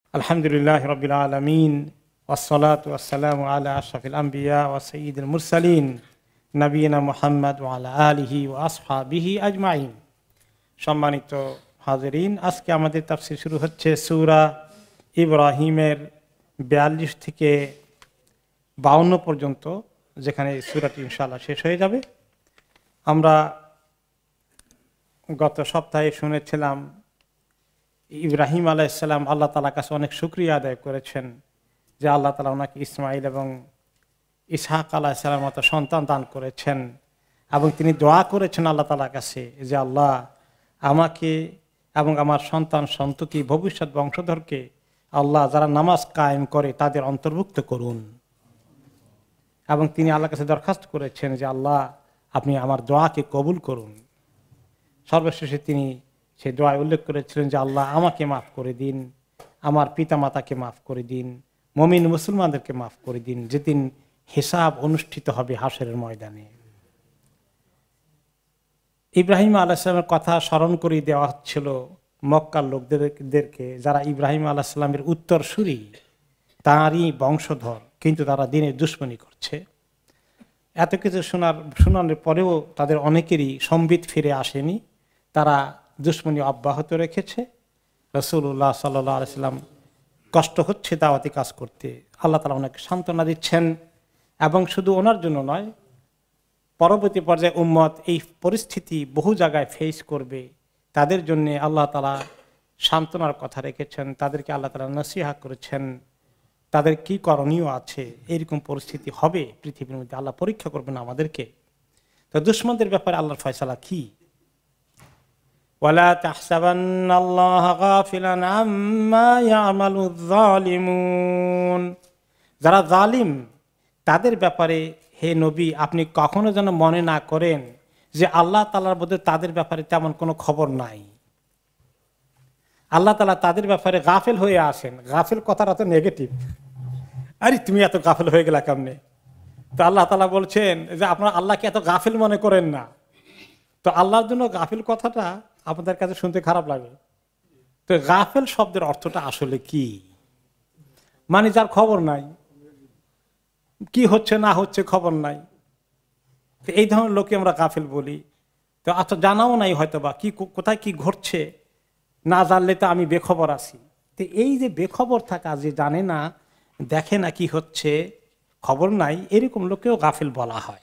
আলহামদুলিল্লাহ রাব্বিল আলামিন ওয়াসসালাতু ওয়াসসালামু আলা আশরাফিল আমবিয়া ওয়া সাইয়্যিদিল মুরসালিন নবিয়িনা মুহাম্মদ ওয়া আলা আলিহি ওয়া আসহাবিহি আজমাইন। সম্মানিত হাজিরিন, আজকে আমাদের তাফসীর শুরু হচ্ছে সূরা ইব্রাহিমের 42 থেকে 52 পর্যন্ত, যেখানে সূরাটি ইনশাআল্লাহ শেষ হয়ে যাবে। আমরা গত সপ্তাহে শুনেছিলাম ইব্রাহিম আলাইহিস সালাম আল্লাহ তাআলার কাছে অনেক শুকরিয়া আদায় করেছেন যে আল্লাহ তাআলা ওনাকে ইসমাইল এবং ইসহাক আলাইহিস সালামের মতো সন্তান দান করেছেন, এবং তিনি দোয়া করেছেন আল্লাহ তাআলার কাছে যে আল্লাহ আমাকে এবং আমার সন্তান সন্ততি ভবিষ্যৎ বংশধরকে আল্লাহ যারা নামাজ কায়েম করে তাদের অন্তর্ভুক্ত করুন। এবং তিনি আল্লাহর কাছে দরখাস্ত করেছেন যে আল্লাহ আপনি আমার দোয়াকে কবুল করুন। সর্বশেষে তিনি সেই দোয়ায় উল্লেখ করেছিলেন যে আল্লাহ আমাকে মাফ করে দিন, আমার পিতা মাতাকে মাফ করে দিন, মুমিন মুসলমানদেরকে মাফ করে দিন, যেদিন হিসাব অনুষ্ঠিত হবে হাশরের ময়দানে। ইব্রাহিম আলাইহিস সালামের কথা স্মরণ করিয়ে দেওয়া হচ্ছিল মক্কার লোকদেরকে, যারা ইব্রাহিম আলাইহিস সালামের উত্তরসূরি, তাঁরই বংশধর, কিন্তু তারা দিনের দুশমনি করছে। এত কিছু শোনানোর পরেও তাদের অনেকেরই সম্বিত ফিরে আসেনি, তারা দুশমনি অব্যাহত রেখেছে। রাসূলুল্লাহ সাল্লাল্লাহু আলাইহি ওয়াসাল্লাম কষ্ট হচ্ছে দাওয়াতি কাজ করতে, আল্লাহ তাআলা ওনাকে সান্ত্বনা দিচ্ছেন। এবং শুধু ওনার জন্য নয়, পরবর্তী পর্যায়ে উম্মত এই পরিস্থিতি বহু জায়গায় ফেস করবে, তাদের জন্য আল্লাহ তাআলা সান্ত্বনার কথা রেখেছেন, তাদেরকে আল্লাহ তাআলা নসিহত করেছেন তাদের কি করণীয় আছে। এরকম পরিস্থিতি হবে পৃথিবীর মধ্যে, আল্লাহ পরীক্ষা করবেন আমাদেরকে। তো দুশমনদের ব্যাপারে আল্লাহর ফয়সালা কি? ওয়ালা তাহসাবান্নাল্লাহা গাফিলান আম্মা ইয়ামালুয যালিমুন। যারা জালিম তাদের ব্যাপারে হে নবী আপনি কখনো যেন মনে না করেন যে আল্লাহ তাআলার মধ্যে তাদের ব্যাপারে তেমন কোনো খবর নাই। আল্লাহ তাআলা তাদের ব্যাপারে গাফেল হয়ে আসেন। গাফেল কথাটা তো নেগেটিভ, আরে তুমি এত গাফেল হয়ে গেলা কেমনে? তো আল্লাহ তাআলা বলছেন যে আপনারা আল্লাহকে এত গাফেল মনে করেন না। তো আল্লাহর জন্য গাফেল কথাটা আপনাদের কাছে শুনতে খারাপ লাগে। তো গাফেল শব্দের অর্থটা আসলে কি? মানে যার খবর নাই, কি হচ্ছে না হচ্ছে খবর নাই। তো এই ধরনের লোককে আমরা গাফেল বলি। তো আচ্ছা জানাও নাই হয়তো বা কি কোথায় কি ঘটছে না জানলে তো আমি বেখবর আছি। তো এই যে বেখবর থাকা, যে জানে না দেখে না কি হচ্ছে, খবর নাই, এরকম লোককেও গাফেল বলা হয়।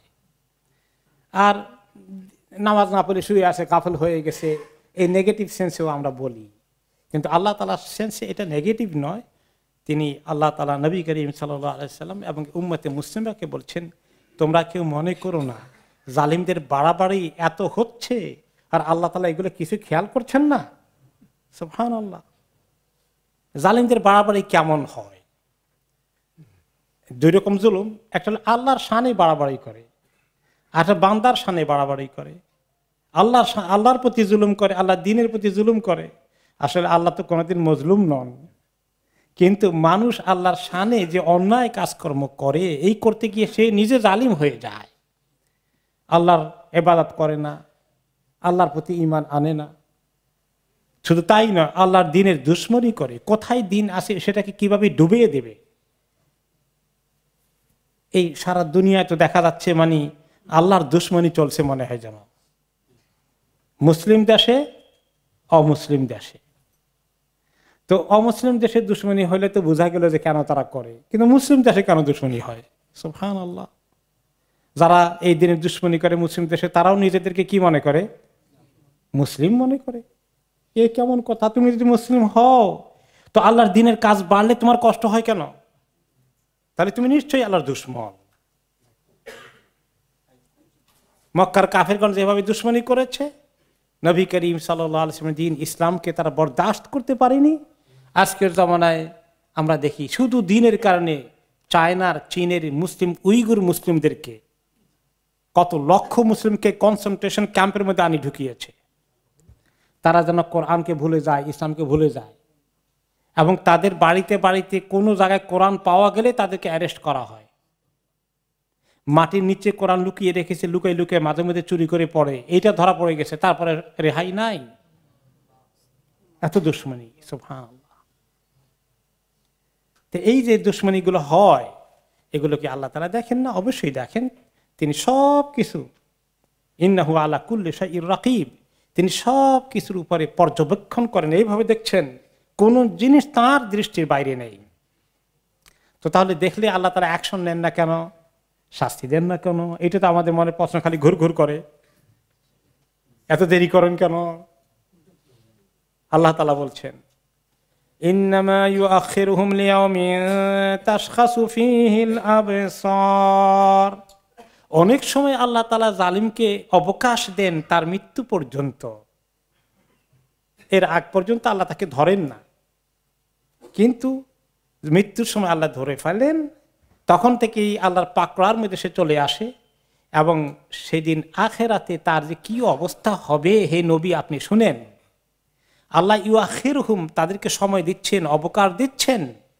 আর নামাজ না পড়ে শুয়ে আসে গাফেল হয়ে গেছে, এই নেগেটিভ সেন্সেও আমরা বলি। কিন্তু আল্লাহ তাআলার সেন্সে এটা নেগেটিভ নয়। তিনি আল্লাহ তাআলা নবী করিম সাল্লাল্লাহু আলাইহি ওয়াসাল্লাম এবং উম্মতে মুসলিমাকে বলছেন তোমরা কেউ মনে করো না জালিমদের বাড়াবাড়ি এত হচ্ছে আর আল্লাহ তাআলা এগুলো কিছু খেয়াল করছেন না। সুবহানাল্লাহ। জালিমদের বাড়াবাড়ি কেমন হয়? দুই রকম জুলুম, একটা হলো আল্লাহর শানে বাড়াবাড়ি করে, আর একটা বান্দার শানে বাড়াবাড়ি করে। আল্লাহর প্রতি জুলুম করে, আল্লাহর দ্বীনের প্রতি জুলুম করে। আসলে আল্লাহ তো কোনোদিন মজলুম নন, কিন্তু মানুষ আল্লাহর শানে যে অন্যায় কাজকর্ম করে, এই করতে গিয়ে সে নিজে জালিম হয়ে যায়। আল্লাহর ইবাদত করে না, আল্লাহর প্রতি ঈমান আনে না। শুধু তাই নয়, আল্লাহর দ্বীনের দুশমনি করে। কোথায় দ্বীন আসে সেটাকে কিভাবে ডুবিয়ে দেবে, এই সারা দুনিয়ায় তো দেখা যাচ্ছে। মানে আল্লাহর দুশমনি চলছে মনে হয় যেন মুসলিম দেশে অমুসলিম দেশে। তো অমুসলিম দেশে দুশমনি হলে তো বোঝা গেল যে কেন তারা করে, কিন্তু মুসলিম দেশে কেন দুশমনি হয়? সুবহানাল্লাহ। যারা এই দিনের দুশমনি করে মুসলিম দেশে, তারাও নিজেদেরকে কি মনে করে? মুসলিম মনে করে। এ কেমন কথা? তুমি যদি মুসলিম হও তো আল্লাহর দ্বীনের কাজ বাড়লে তোমার কষ্ট হয় কেন? তাহলে তুমি নিশ্চয়ই আল্লাহর দুশমন। মক্কার কাফেরগণ যেভাবে দুশমনি করেছে, নবী করিম সাল্লাল্লাহু আলাইহি ওয়াসাল্লামের দ্বীন ইসলামকে তারা বরদাস্ত করতে পারেনি। আজকের জমানায় আমরা দেখি শুধু দ্বীনের কারণে চায়নার, চীনের মুসলিম, উইগুর মুসলিমদেরকে, কত লক্ষ মুসলিমকে কনসেন্ট্রেশন ক্যাম্পের মধ্যে আনি ঢুকিয়েছে। তারা যেন কোরআনকে ভুলে যায়, ইসলামকে ভুলে যায়। এবং তাদের বাড়িতে বাড়িতে কোনো জায়গায় কোরআন পাওয়া গেলে তাদেরকে অ্যারেস্ট করা হয়। মাটির নিচে কোরআন লুকিয়ে রেখেছে, লুকাই লুকিয়ে মাঝে মধ্যে চুরি করে পড়ে, এইটা ধরা পড়ে গেছে, তারপরে রেহাই নাই। এত দুশমনি। সুবহানাল্লাহ। তো এই যে দুশ্মনীগুলো হয়, এগুলো কি আল্লাহ তাআলা দেখেন না? অবশ্যই দেখেন। তিনি সব কিছু, ইন্নাহু আলা কুল্লি শাইইন রাকিব, তিনি সব কিছুর উপরে পর্যবেক্ষণ করেন, এইভাবে দেখছেন, কোন জিনিস তার দৃষ্টির বাইরে নেই। তো তাহলে দেখলে আল্লাহ তাআলা অ্যাকশন নেন না কেন, শাস্তি দেন না কেন? এটা তো আমাদের মনে প্রশ্ন খালি ঘুর ঘুর করে, এত দেরি করেন কেন? আল্লাহ তাআলা বলছেন, ইন্নামা ইউআখিরুহুম লিয়াউমিন তাশখাসু ফীহিল আবসার। অনেক সময় আল্লাহ তাআলা জালিমকে অবকাশ দেন তার মৃত্যু পর্যন্ত, এর আগ পর্যন্ত আল্লাহ তাকে ধরেন না, কিন্তু মৃত্যুর সময় আল্লাহ ধরে ফেলেন, তখন থেকেই আল্লাহর পাকড়ার মধ্যে সে চলে আসে। এবং সেদিন আখেরাতে তার যে কি অবস্থা হবে, হে নবী আপনি শুনেন। আল্লাহ ইউআখিরুহুম, তাদেরকে সময় দিচ্ছেন, অবকাশ দিচ্ছেন।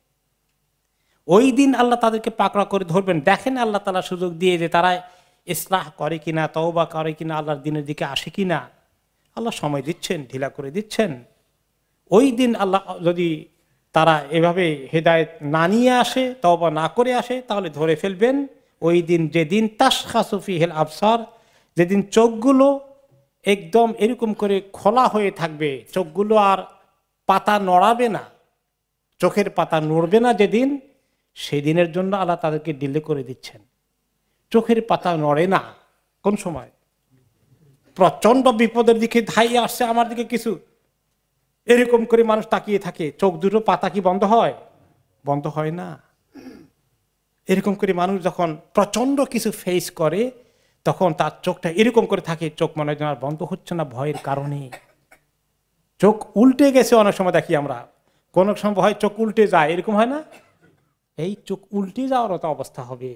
ওই দিন আল্লাহ তাদেরকে পাকড়া করে ধরবেন। দেখেন আল্লাহ তাআলা সুযোগ দিয়ে যে তারা ইসলাহ করে কিনা, তওবা করে কিনা, আল্লাহর দিনের দিকে আসে কিনা। আল্লাহ সময় দিচ্ছেন, ঢিলা করে দিচ্ছেন। ওই দিন আল্লাহ যদি তারা এভাবে হেদায়েত না নিয়ে আসে, তওবা না করে আসে, তাহলে ধরে ফেলবেন। ওই দিন, যেদিন তাশখাসু ফীহিল আবসার, যেদিন চোখগুলো একদম এরকম করে খোলা হয়ে থাকবে, চোখগুলো আর পাতা নড়াবে না, চোখের পাতা নড়বে না যেদিন, সেদিনের জন্য আল্লাহ তাদেরকে ডিলে করে দিচ্ছেন। চোখের পাতা নড়ে না কোন সময়? প্রচন্ড বিপদের দিকে ধাইয়ে আসছে আমার দিকে কিছু, এরকম করে মানুষ তাকিয়ে থাকে, চোখ দুটো পাতা কি বন্ধ হয়? বন্ধ হয় না। এরকম করে মানুষ যখন প্রচন্ড কিছু ফেস করে, তখন তার চোখটা এরকম করে থাকে, চোখ মনে হয় আর বন্ধ হচ্ছে না ভয়ের কারণে। চোখ উল্টে গেছে, অনেক সময় দেখি আমরা, কোন সময় হয় চোখ উল্টে যায়, এরকম হয় না? এই চোখ উল্টে যাওয়ার মতো অবস্থা হবে,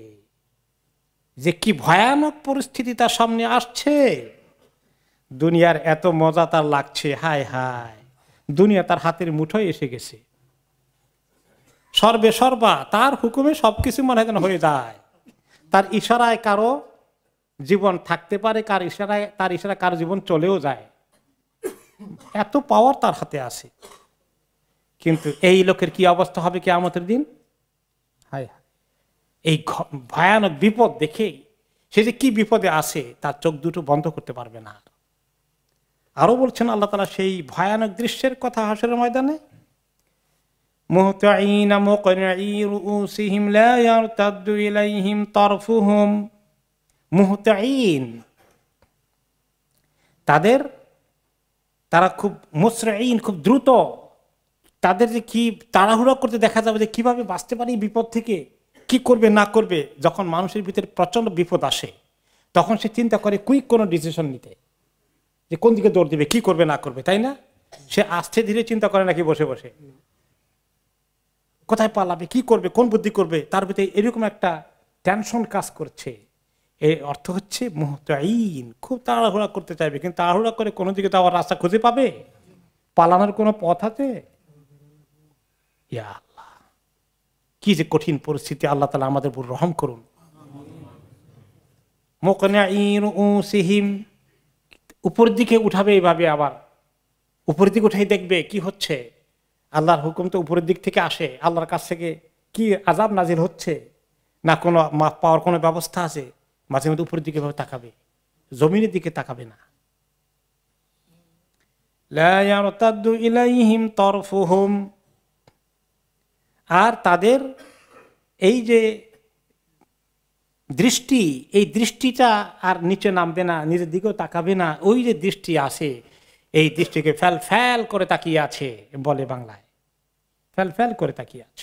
যে কি ভয়ানক পরিস্থিতি তার সামনে আসছে। দুনিয়ার এত মজা তার লাগছে, হায় হায়, দুনিয়া তার হাতের মুঠোয় এসে গেছে, সর্বে সর্বা তার হুকুমে সবকিছু মনে হয় হয়ে যায়। তার ইশারায় কারো জীবন থাকতে পারে, তার ইশারায় কারো জীবন চলেও যায়, এত পাওয়ার তার হাতে আছে। কিন্তু এই লোকের কি অবস্থা হবে কিয়ামতের দিন? হায় হায়, এই ভয়ানক বিপদ দেখে সে যে কি বিপদে আছে, তার চোখ দুটো বন্ধ করতে পারবে না। আরো বলছেন আল্লাহ তাআলা সেই ভয়ানক দৃশ্যের কথা হাসরের ময়দানে, মুহতাঈনা মুকনিঈ রুউসিহিম লা ইয়ারতাদ্দু ইলাইহিম তারফুহুম। মুহতাঈন, তারা খুব মুসরিঈন, খুব দ্রুত, তাদের যে কি তাড়াহুড়া করতে দেখা যাবে যে কিভাবে বাঁচতে পারি বিপদ থেকে, কি করবে না করবে। যখন মানুষের ভিতরে প্রচন্ড বিপদ আসে, তখন সে চিন্তা করে কুইক কোনো ডিসিশন নিতে, যে কোন দিকে দৌড় দিবে, কি করবে না করবে, তাই না? সে আস্তে ধীরে চিন্তা করে নাকি বসে বসে, কোথায় পালাবে, কি করবে, কোন বুদ্ধি করবে, তার ভিতরে এরকম একটা টেনশন কাজ করছে। এর অর্থ হচ্ছে মুহতাঈন, খুব তাড়াহুড়া করতে চাইবে, কিন্তু তাড়াহুড়া করে কোনো দিকে তো আবার রাস্তা খুঁজে পাবে, পালানোর কোনো পথ আছে? ইয়া আল্লাহ, কি যে কঠিন পরিস্থিতি, আল্লাহ তাআলা আমাদের উপর রহম করুন। মুকনিঈ রুউসিহিম, উপর দিকে উঠাবে, এইভাবে আবার উপরের দিকে উঠাই দেখবে কি হচ্ছে। আল্লাহর হুকুম তো উপরের দিক থেকে আসে, আল্লাহর কাছ থেকে কি আযাব নাজিল হচ্ছে, না কোনো মাপ পাওয়ার কোনো ব্যবস্থা আছে? মাঝে মধ্যে উপরের দিকে ভাবে তাকাবে, জমিনের দিকে তাকাবে না। লা ইয়ারতাদ্দু ইলাইহিম তারফুহুম, আর তাদের এই যে দৃষ্টি, এই দৃষ্টিটা আর নিচে নামবে না, নিজের দিকেও তাকাবে না। ওই যে দৃষ্টি আসে, এই দৃষ্টিকে ফ্যাল ফ্যাল করে তাকিয়ে আছে, বলে বাংলায়, ফ্যাল ফ্যাল করে তাকিয়ে আছে।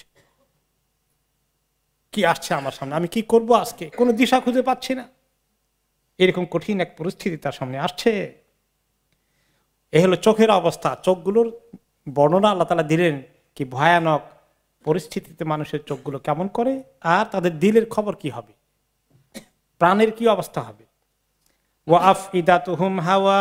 কি আসছে আমার সামনে, আমি কি করব আজকে, কোনো দিশা খুঁজে পাচ্ছি না, এরকম কঠিন এক পরিস্থিতি তার সামনে আসছে। এই হলো চোখের অবস্থা। চোখগুলোর বর্ণনা আল্লাহ তাআলা দিলেন, কি ভয়ানক পরিস্থিতিতে মানুষের চোখগুলো কেমন করে, আর তাদের দিলের খবর কি হবে, প্রাণের কি অবস্থা হবে। ওয়া আফইদাতুহুম হাওয়া,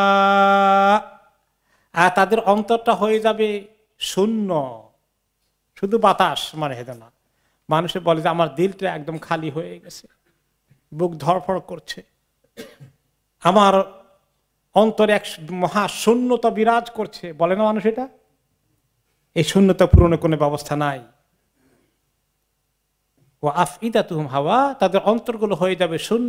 আর তাদের অন্তরটা হয়ে যাবে শূন্য, শুধু বাতাস মানে হেদে না। মানুষে বলে যে আমার দিলটা একদম খালি হয়ে গেছে, বুক ধড়ফড় করছে, আমার অন্তরে এক মহা শূন্যতা বিরাজ করছে, বলে না মানুষ এটা। এই শূন্যতা পূরণের কোনো ব্যবস্থা নাই। ও আফইদাতুহুম হাওয়া, তাদের অন্তরগুলো হয়ে যাবে শূন্য,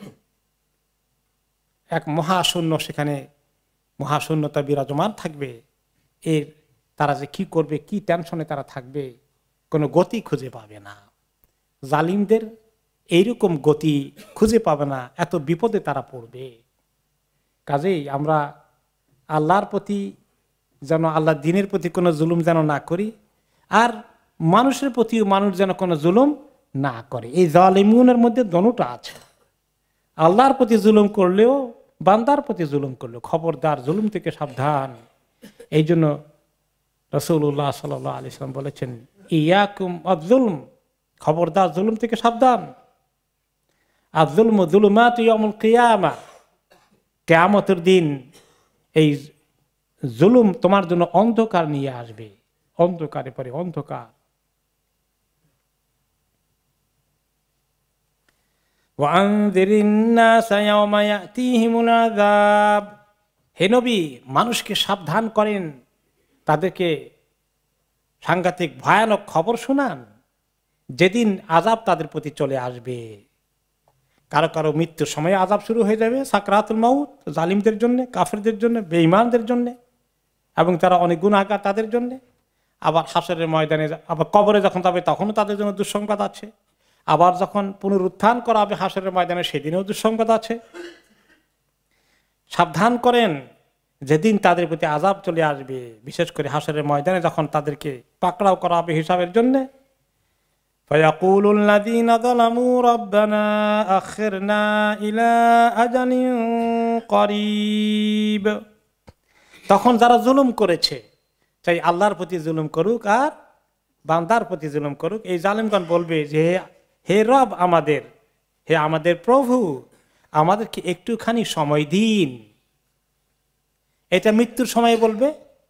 এক মহাশূন্য, সেখানে মহাশূন্যতা বিরাজমান থাকবে। এর তারা যে কি করবে, কি টেনশনে তারা থাকবে, কোনো গতি খুঁজে পাবে না। জালিমদের এইরকম গতি খুঁজে পাবে না, এত বিপদে তারা পড়বে। কাজেই আমরা আল্লাহর প্রতি যেন, আল্লাহ দ্বীনের প্রতি কোনো জুলুম যেন না করি, আর মানুষের প্রতিও মানুষ যেন কোনো জুলুম না করে। এই জালিমুনের মধ্যে দোনোটা আছে। আল্লাহর প্রতি জুলুম করলেও, বান্দার প্রতি জুলুম করলেও খবরদার, জুলুম থেকে সাবধান। এই জন্য রাসূলুল্লাহ সাল্লাল্লাহু আলাইহি ওয়াসাল্লাম বলেছেন, ইয়াকুম আয-যুলম, খবরদার জুলুম থেকে সাবধান। আয-যুলমু যুলুমাতু ইয়াউমুল কিয়ামা, কিয়ামতের দিন এই জুলুম তোমার জন্য অন্ধকার নিয়ে আসবে, অন্ধকারে পরে অন্ধকার। ওয়ানযিরিন নাসা ইয়াওমা ইয়াতিহিমুল আযাব, হে নবী মানুষকে সাবধান করেন, তাদেরকে সাংঘাতিক ভয়ানক খবর শোনান, যেদিন আযাব তাদের প্রতি চলে আসবে। কারো কারো মৃত্যুর সময় আযাব শুরু হয়ে যাবে, সাকরাতুল মাউত, জালিমদের জন্য, কাফেরদের জন্য, বেঈমানদের জন্য, এবং তারা অনেক গুনাহগার তাদের জন্য। আবার হাসরের ময়দানে, আবার কবরে যখন যাবে তখনও তাদের জন্য দুঃসংবাদ আছে। আবার যখন পুনরুত্থান করা হবে হাসরের ময়দানে, সেদিনেও দুঃসংবাদ আছে। সাবধান করেন, যেদিন তাদের প্রতি আযাব চলে আসবে, বিশেষ করে হাসরের ময়দানে যখন তাদেরকে পাকড়াও করা হবে হিসাবের জন্য। ফায়াকুলুল লাযীনা যালামু রাব্বানা আখিরনা ইলা আজালিন করিব, তখন যারা জুলুম করেছে, চাই আল্লাহর প্রতি জুলুম করুক আর বান্দার প্রতি জুলুম করুক, এই জালিমগণ বলবে যে, হে রব আমাদের, হে আমাদের প্রভু, আমাদেরকে একটুখানি সময় দিন। এটা মৃত্যুর সময় বলবে।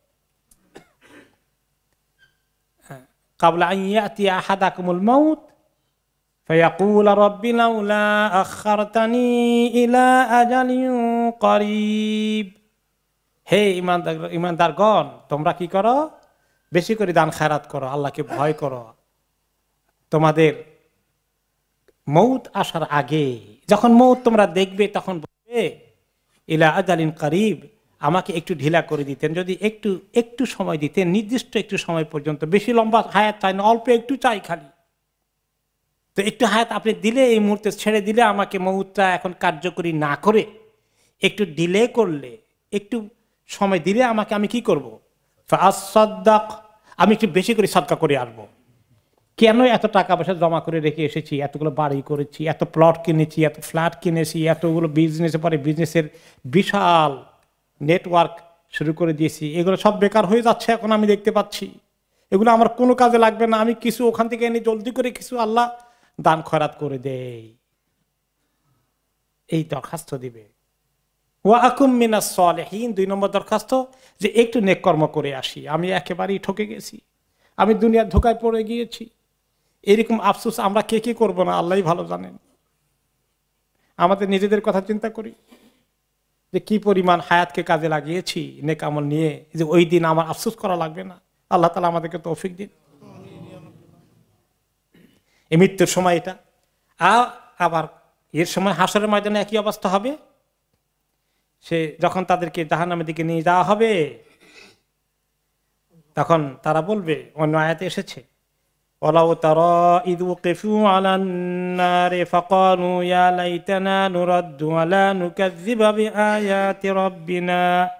ক্বাবলা আন ইয়াতিয়া আহাদাকুমুল মাউত ফায়াকুল রাব্বি লাউলা আখারতানি ইলা আজালিন করিব, হে ইমানদারগণ, তোমরা কি করো, বেশি করে দান খায়রাত করো, আল্লাহকে ভয় করো। তোমাদের মৌত আসার আগে, যখন মৌত তোমরা দেখবে, তখন বলবে ইলা আজালিন করিব, আমাকে একটু ঢিলা করে দিতেন, যদি একটু একটু সময় দিতেন, নির্দিষ্ট একটু সময় পর্যন্ত, বেশি লম্বা হায়াত চাই না, অল্প একটু চাই খালি। তো একটু হায়াত আপনি দিলে, এই মুহূর্তে ছেড়ে দিলে, আমাকে মৌতটা এখন কার্যকরী না করে একটু ডিলে করলে, একটু সময় দিলে আমাকে, আমি কি করব? ফাসাদ্দাক, আমি একটু বেশি করে সাদকা করে আসবো। কেন এত টাকা পয়সা জমা করে রেখে এসেছি, এতগুলো বাড়ি করেছি, এত প্লট কিনেছি, এত ফ্ল্যাট কিনেছি, এতগুলো বিজনেসের পরে বিজনেসের বিশাল নেটওয়ার্ক শুরু করে দিয়েছি, এগুলো সব বেকার হয়ে যাচ্ছে এখন, আমি দেখতে পাচ্ছি। এগুলো আমার কোনো কাজে লাগবে না, আমি কিছু ওখান থেকে এনে জলদি করে কিছু আল্লাহ দান খয়রাত করে দেই, এই দরখাস্ত দিবে। ওয়া আকুম মিনাস সালিহিন, 2 নম্বর দরখাস্ত, যে একটু নেক কর্ম করে আসি, আমি একেবারেই ঠকে গেছি, আমি দুনিয়ার ধোকায় পড়ে গিয়েছি। এরকম আফসোস আমরা কে কে করবো না, আল্লাহই ভালো জানেন। আমাদের নিজেদের কথা চিন্তা করি, যে কি পরিমাণ হায়াতকে কাজে লাগিয়েছি নেক আমল নিয়ে, যে ওই দিন আমার আফসোস করা লাগবে না। আল্লাহ তাআলা আমাদেরকে তৌফিক দিন। এই মৃত্যুর সময় এটা, আবার এর সময় হাসরের ময়দানে একই অবস্থা হবে। সে যখন তাদেরকে জাহান্নামের দিকে নিয়ে যাওয়া হবে, তখন তারা বলবে, অন্য আয়াতে এসেছে, ওয়ালাউ তারা ইয ওয়াকিফু আলান নারি ফাকালু ইয়া লাইতানা নুরাদ্দু ওয়ালা নুকাযযিবা বিআয়াতি রাব্বিনা,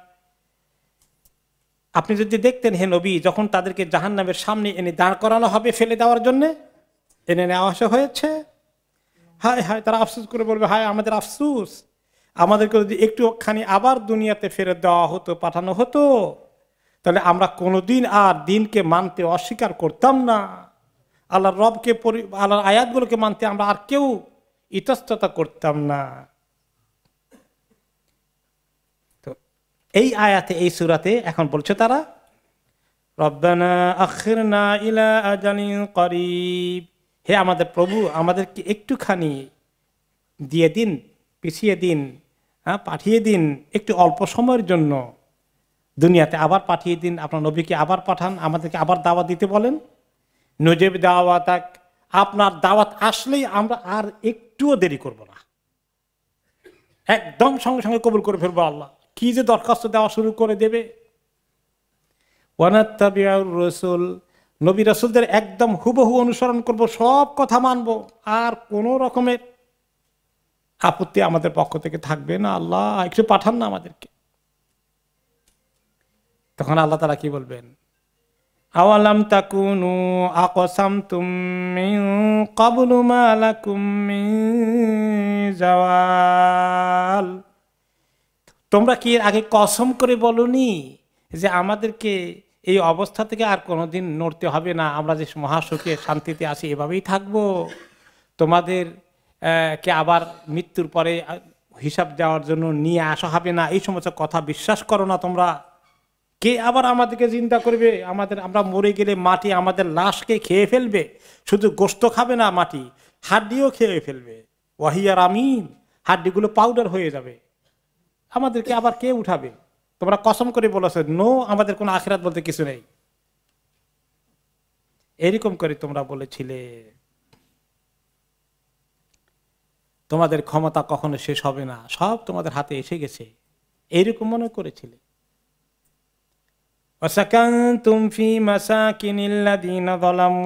আপনি যদি দেখতেন হে নবী, যখন তাদেরকে জাহান্নামের সামনে এনে দাঁড় করানো হবে ফেলে দেওয়ার জন্য, এনে নেওয়া হয়েছে, হায় হায়, তারা আফসোস করে বলবে, হায় আমাদের আফসোস, আমাদেরকে যদি একটুখানি আবার দুনিয়াতে ফেরত দেওয়া হতো, পাঠানো হতো, তাহলে আমরা কোনোদিন আর দিনকে মানতে অস্বীকার করতাম না, আল্লাহর রবকে, আল্লাহর আয়াতগুলোকে মানতে আমরা আর কেউ ইতস্ততা করতাম না। তো এই আয়াতে, এই সূরাতে এখন বলছে তারা, রব্বানা আখিরনা ইলা আজালিন করিব, হে আমাদের প্রভু, আমাদেরকে একটুখানি দিয়ে দিন, পিছিয়ে দিন, পাঠিয়ে দিন, একটু অল্প সময়ের জন্য দুনিয়াতে আবার পাঠিয়ে দিন, আপনার নবীকে আবার পাঠান, আমাদেরকে আবার দাওয়াত দিতে বলেন। নুজিব দাওয়াতাক, আপনার দাওয়াত আসলেই আমরা আর একটুও দেরি করব না, একদম সঙ্গে সঙ্গে কবুল করে ফেলবো। আল্লাহ কি যে দরখাস্ত দেওয়া শুরু করে দেবে। ওয়ানাত্তাবিউর রাসূল, নবী রাসূলদের একদম হুবহু অনুসরণ করব, সব কথা মানব, আর কোন রকমের আপত্তি আমাদের পক্ষ থেকে থাকবে না। আল্লাহ একটু পাঠান না আমাদেরকে। তখন আল্লাহ তাআলা কি বলবেন? আওয়ালাম তাকুনু আকসামতুম মিন ক্বাবলু মা লাকুম মিন জাওয়াল, তোমরা কি এর আগে কসম করে বলনি যে আমাদেরকে এই অবস্থা থেকে আর কোনোদিন নড়তে হবে না, আমরা যে মহাসুখে শান্তিতে আছি এভাবেই থাকবো, তোমাদের কে আবার মৃত্যুর পরে হিসাব দেওয়ার জন্য নিয়ে আসা হবে না, এই সমস্ত কথা বিশ্বাস করো না তোমরা? কে আবার আমাদেরকে চিন্তা করবে? আমরা মরে গেলে মাটি আমাদের লাশকে খেয়ে ফেলবে, শুধু গোশত খাবে না, মাটি হাড্ডিও খেয়ে ফেলবে। ওয়াহিয়া রামিম, হাড্ডিগুলো পাউডার হয়ে যাবে, আমাদেরকে আবার কে উঠাবে? তোমরা কসম করে বলেছো নো, আমাদের কোনো আখিরাত বলতে কিছু নেই। এরকম করে তোমরা বলেছিলে। তোমাদের ক্ষমতা কখনো শেষ হবে না, সব তোমাদের হাতে এসে গেছে, এইরকম মনে করেছিলে। ওয়াসাকানতুম ফি মাসাকিনিল্লাযিনা যালামু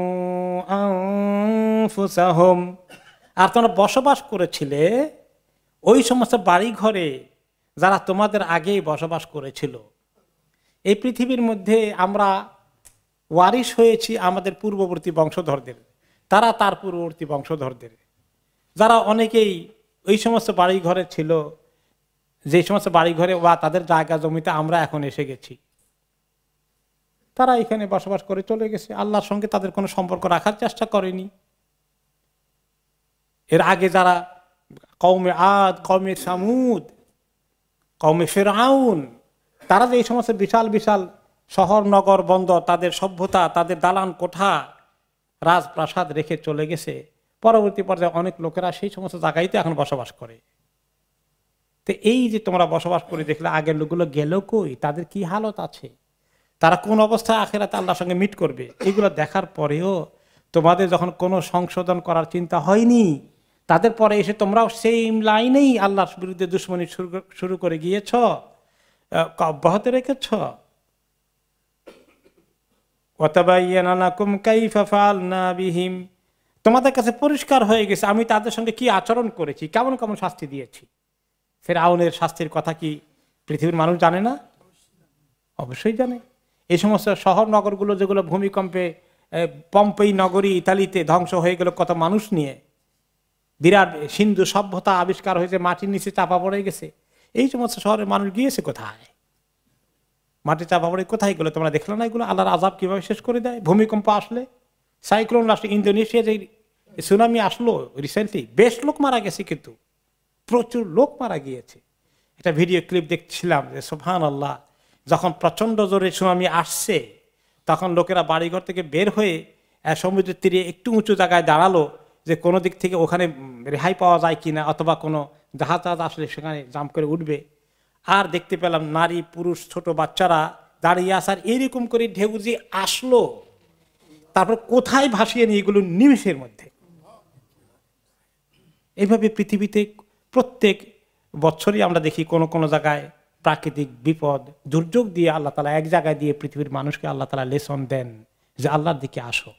আনফুসাহুম, আর তোমরা বসবাস করেছিলে ওই সমস্ত বাড়ি ঘরে যারা তোমাদের আগেই বসবাস করেছিল। এই পৃথিবীর মধ্যে আমরা ওয়ারিশ হয়েছি আমাদের পূর্ববর্তী বংশধরদের, তারা তার পূর্ববর্তী বংশধরদের, যারা অনেকেই ওই সমস্ত বাড়ি ঘরে ছিল, যে সমস্ত বাড়ি ঘরে বা তাদের জায়গা জমিতে আমরা এখন এসে গেছি, তারা এখানে বসবাস করে চলে গেছে, আল্লাহর সঙ্গে তাদের কোনো সম্পর্ক রাখার চেষ্টা করেনি। এর আগে যারা কওমে আদ, কওমে সামুদ, কওমে ফিরআউন, তারা যে এই সমস্ত বিশাল বিশাল শহর নগর বন্দর, তাদের সভ্যতা, তাদের দালান কোঠা, রাজপ্রাসাদ রেখে চলে গেছে, পরবর্তী পর্যায়ে অনেক লোকেরা সেই সমস্ত জায়গায় এখন বসবাস করে। তো এই যে তোমরা বসবাস করে দেখলে আগের লোকগুলো গেল কই, তাদের কি হালত আছে, তারা কোন অবস্থায় আখিরাতে আল্লাহর সঙ্গে মিট করবে, এগুলো দেখার পরেও তোমাদের যখন কোনো সংশোধন করার চিন্তা হয়নি, তাদের পরে এসে তোমরাও সেম লাইনেই আল্লাহর বিরুদ্ধে দুশ্মনী শুরু করে গিয়েছ, অব্যাহত রেখেছ। ওয়াতাবায়্যানা লাকুম কাইফা ফাআলনা বিহিম, তোমাদের কাছে পরিষ্কার হয়ে গেছে আমি তাদের সঙ্গে কি আচরণ করেছি, কেমন কেমন শাস্তি দিয়েছি। ফিরআউনের শাস্তির কথা কি পৃথিবীর মানুষ জানে না? অবশ্যই জানে। এই সমস্ত শহর নগরগুলো যেগুলো ভূমিকম্পে, পম্পেই নগরী ইতালিতে ধ্বংস হয়ে গেল কত মানুষ নিয়ে, বিরাট সিন্ধু সভ্যতা আবিষ্কার হয়েছে, মাটির নিচে চাপা পড়ে গেছে, এই সমস্ত শহরের মানুষ গিয়েছে কোথায়? মাটি চাপা পড়ে কোথায় গেলো? তোমরা দেখলে না এগুলো? আল্লাহর আযাব কিভাবে শেষ করে দেয়। ভূমিকম্প আসলে, সাইক্লোন আসলে, ইন্দোনেশিয়া যে সুনামি আসলো রিসেন্টলি, বেশ লোক মারা গেছে, কিন্তু প্রচুর লোক মারা গিয়েছে। একটা ভিডিও ক্লিপ দেখছিলাম যে সুবহানাল্লাহ, যখন প্রচন্ড জোরে সুনামি আসছে তখন লোকেরা বাড়িঘর থেকে বের হয়ে সমুদ্রের তীরে একটু উঁচু জায়গায় দাঁড়ালো যে কোনো দিক থেকে ওখানে রেহাই পাওয়া যায় কিনা, অথবা কোনো জাহাজ আসলে সেখানে জাম্প করে উঠবে। আর দেখতে পেলাম নারী পুরুষ ছোট বাচ্চারা দাঁড়িয়ে আসার, এরকম করে ঢেউ যে আসলো, তারপর কোথায় ভাসিয়ে নিয়ে এগুলো নিমেষের মধ্যে। এইভাবে পৃথিবীতে প্রত্যেক বছরই আমরা দেখি কোন কোন জায়গায় প্রাকৃতিক বিপদ, দুর্যোগ দিয়ে আল্লাহ তাআলা এক জায়গায় দিয়ে পৃথিবীর মানুষকে আল্লাহ তাআলা লেসন দেন যে আল্লাহর দিকে আসো।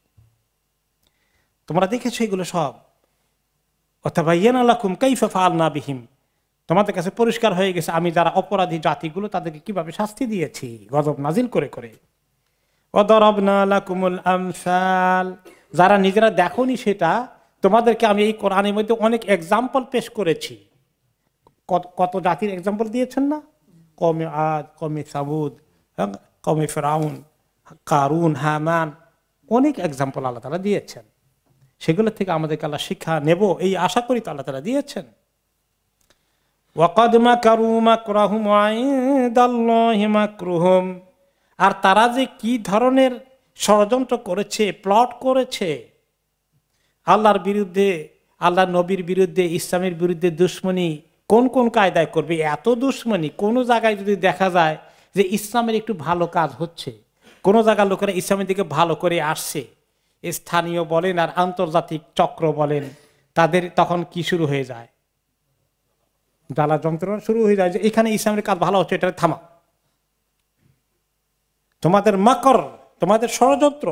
তোমরা দেখেছো এগুলো সব। ওয়াতাবায়্যানা লাকুম কাইফা ফাআলনা বিহিম, তোমাদের কাছে পরিষ্কার হয়ে গেছে আমি যারা অপরাধী জাতিগুলো তাদেরকে কিভাবে শাস্তি দিয়েছি গজব নাজিল করে করে। ওয়াদারাবনা লাকুমুল আমসাল, যারা নিজেরা দেখোনি সেটা তোমাদেরকে আমি এই কোরআনের মধ্যে অনেক এক্সাম্পল পেশ করেছি। কত জাতির এক্সাম্পল দিয়েছেন না? কওমে আদ, কওমে সামুদ, কওমে ফিরআউন, কারুন, হামান, অনেক এক্সাম্পল আল্লাহ তাআলা দিয়েছেন। সেগুলো থেকে আমাদেরকে আল্লাহ শিক্ষা নেব এই আশা করি তো আল্লাহ তাআলা দিয়েছেন। ওয়াকাদ মাকারু মাকরাহুম ওয়া ইনদাল্লাহি মাকরুহুম, আর তারা যে কি ধরনের ষড়যন্ত্র করেছে, প্লট করেছে আল্লাহর বিরুদ্ধে, আল্লাহর নবীর বিরুদ্ধে, ইসলামের বিরুদ্ধে দুশ্মনী কোন কোন কায়দায় করবে। এত দুশ্মনী, কোনো জায়গায় যদি দেখা যায় যে ইসলামের একটু ভালো কাজ হচ্ছে, কোনো জায়গার লোকেরা ইসলামের দিকে ভালো করে আসছে, স্থানীয় বলেন আর আন্তর্জাতিক চক্র বলেন, তাদের তখন কি শুরু হয়ে যায়? জ্বালা যন্ত্রণা শুরু হয়ে যায় যে এখানে ইসলামের কাজ ভালো হচ্ছে, এটা থামা। তোমাদের মাকর, তোমাদের ষড়যন্ত্র,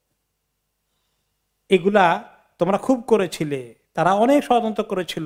এগুলা তোমরা খুব করেছিলে, তারা অনেক ষড়যন্ত্র করেছিল।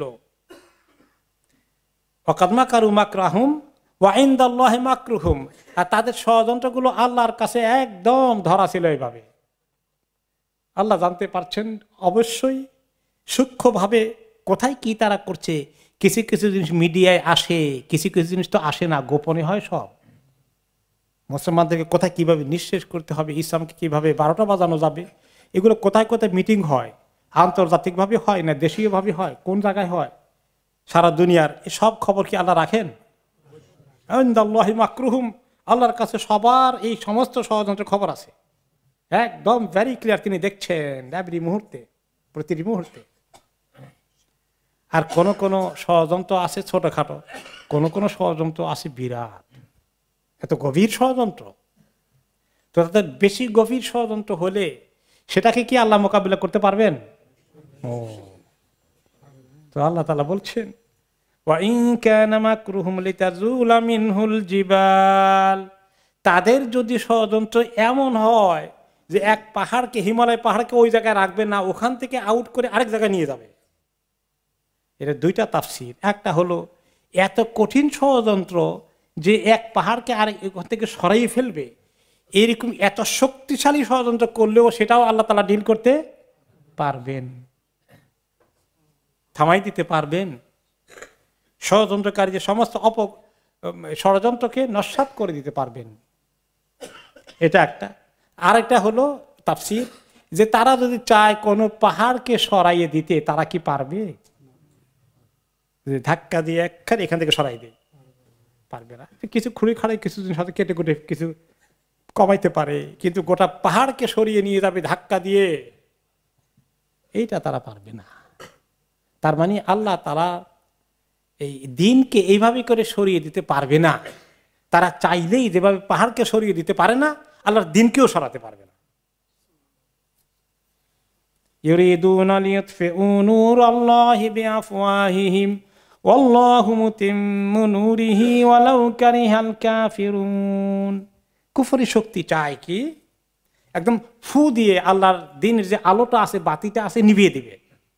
ওয়াকাদমাকারু মাকরাহুম ওয়া ইনদাল্লাহি মাকরুহুম, আর তাদের ষড়যন্ত্রগুলো আল্লাহর কাছে একদম ধরা ছিল। এইভাবে আল্লাহ জানতে পারছেন অবশ্যই সূক্ষ্মভাবে কোথায় কি তারা করছে। কিছু কিছু জিনিস মিডিয়ায় আসে, কিছু কিছু জিনিস তো আসে না, গোপনে হয় সব। মুসলমানদেরকে কোথায় কিভাবে নিঃশেষ করতে হবে, ইসলামকে কিভাবে 12টা বাজানো যাবে, এগুলো কোথায় কোথায় মিটিং হয়, আন্তর্জাতিকভাবে হয় না দেশীয়ভাবে হয়, কোন জায়গায় হয়, সারা দুনিয়ার সব খবর কি আল্লাহ রাখেন? ইনদাল্লাহি মাকরুহুম, আল্লাহর কাছে সবার এই সমস্ত ষড়যন্ত্রের খবর আছে, একদম ভেরি ক্লিয়ার, তিনি দেখছেন এভরি মুহূর্তে, প্রতিটি মুহূর্তে। আর কোন কোন ষড়যন্ত্র আছে ছোটখাটো, কোন কোন ষড়যন্ত্র আছে বিরাট, এত গভীর ষড়যন্ত্র। তো তাদের বেশি গভীর ষড়যন্ত্র হলে সেটাকে কি আল্লাহ মোকাবিলা করতে পারবেন? ও, তো আল্লাহ তাআলা বলছেন ওয়া ইন কানা মাকরুহুম লিতাজুলা মিনহুল জিবাল, তাদের যদি ষড়যন্ত্র এমন হয় যে এক পাহাড়কে, হিমালয় পাহাড়কে ওই জায়গায় রাখবে না, ওখান থেকে আউট করে আরেক জায়গায় নিয়ে যাবে। এটা দুইটা তাফসীর। একটা হলো এত কঠিন ষড়যন্ত্র যে এক পাহাড়কে আরেক ওখান থেকে সরাইয়ে ফেলবে, এরকম এত শক্তিশালী ষড়যন্ত্র করলেও সেটাও আল্লাহ তাআলা ডিল করতে পারবেন, থামাই দিতে পারবেন। ষড়যন্ত্রকারী যে সমস্ত ষড়যন্ত্রকে নস্যাৎ করে দিতে পারবেন, এটা একটা। আরেকটা হলো তাফসীর যে তারা যদি চায় কোনো পাহাড়কে সরাইয়ে দিতে, তারা কি পারবে? ধাক্কা দিয়ে একখানে এখান থেকে সরাই দেয়, পারবে না। কিছু খুঁড়ি খাড়াই কিছু জিনিস হয়তো কেটে কুটে কিছু কমাইতে পারে, কিন্তু গোটা পাহাড়কে সরিয়ে নিয়ে যাবে ধাক্কা দিয়ে, এইটা তারা পারবে না। তার মানে আল্লাহ তারা এই দিনকে এইভাবে করে সরিয়ে দিতে পারবে না। তারা চাইলেই যেভাবে পাহাড়কে সরিয়ে দিতে পারে না, আল্লাহর দিনকেও সরাতে পারবে না। ইউরিদুনা লিয়ুতফিউ নূরাল্লাহি বিআফওয়াহিহিম ওয়াল্লাহু মুতিম্মু নূরিহি ওয়ালাউ কারিহাল কাফিরুন। কুফরি শক্তি চায় কি একদম ফু দিয়ে আল্লাহর দিনের যে আলোটা আছে, বাতিটা আছে, নিভিয়ে দিবে।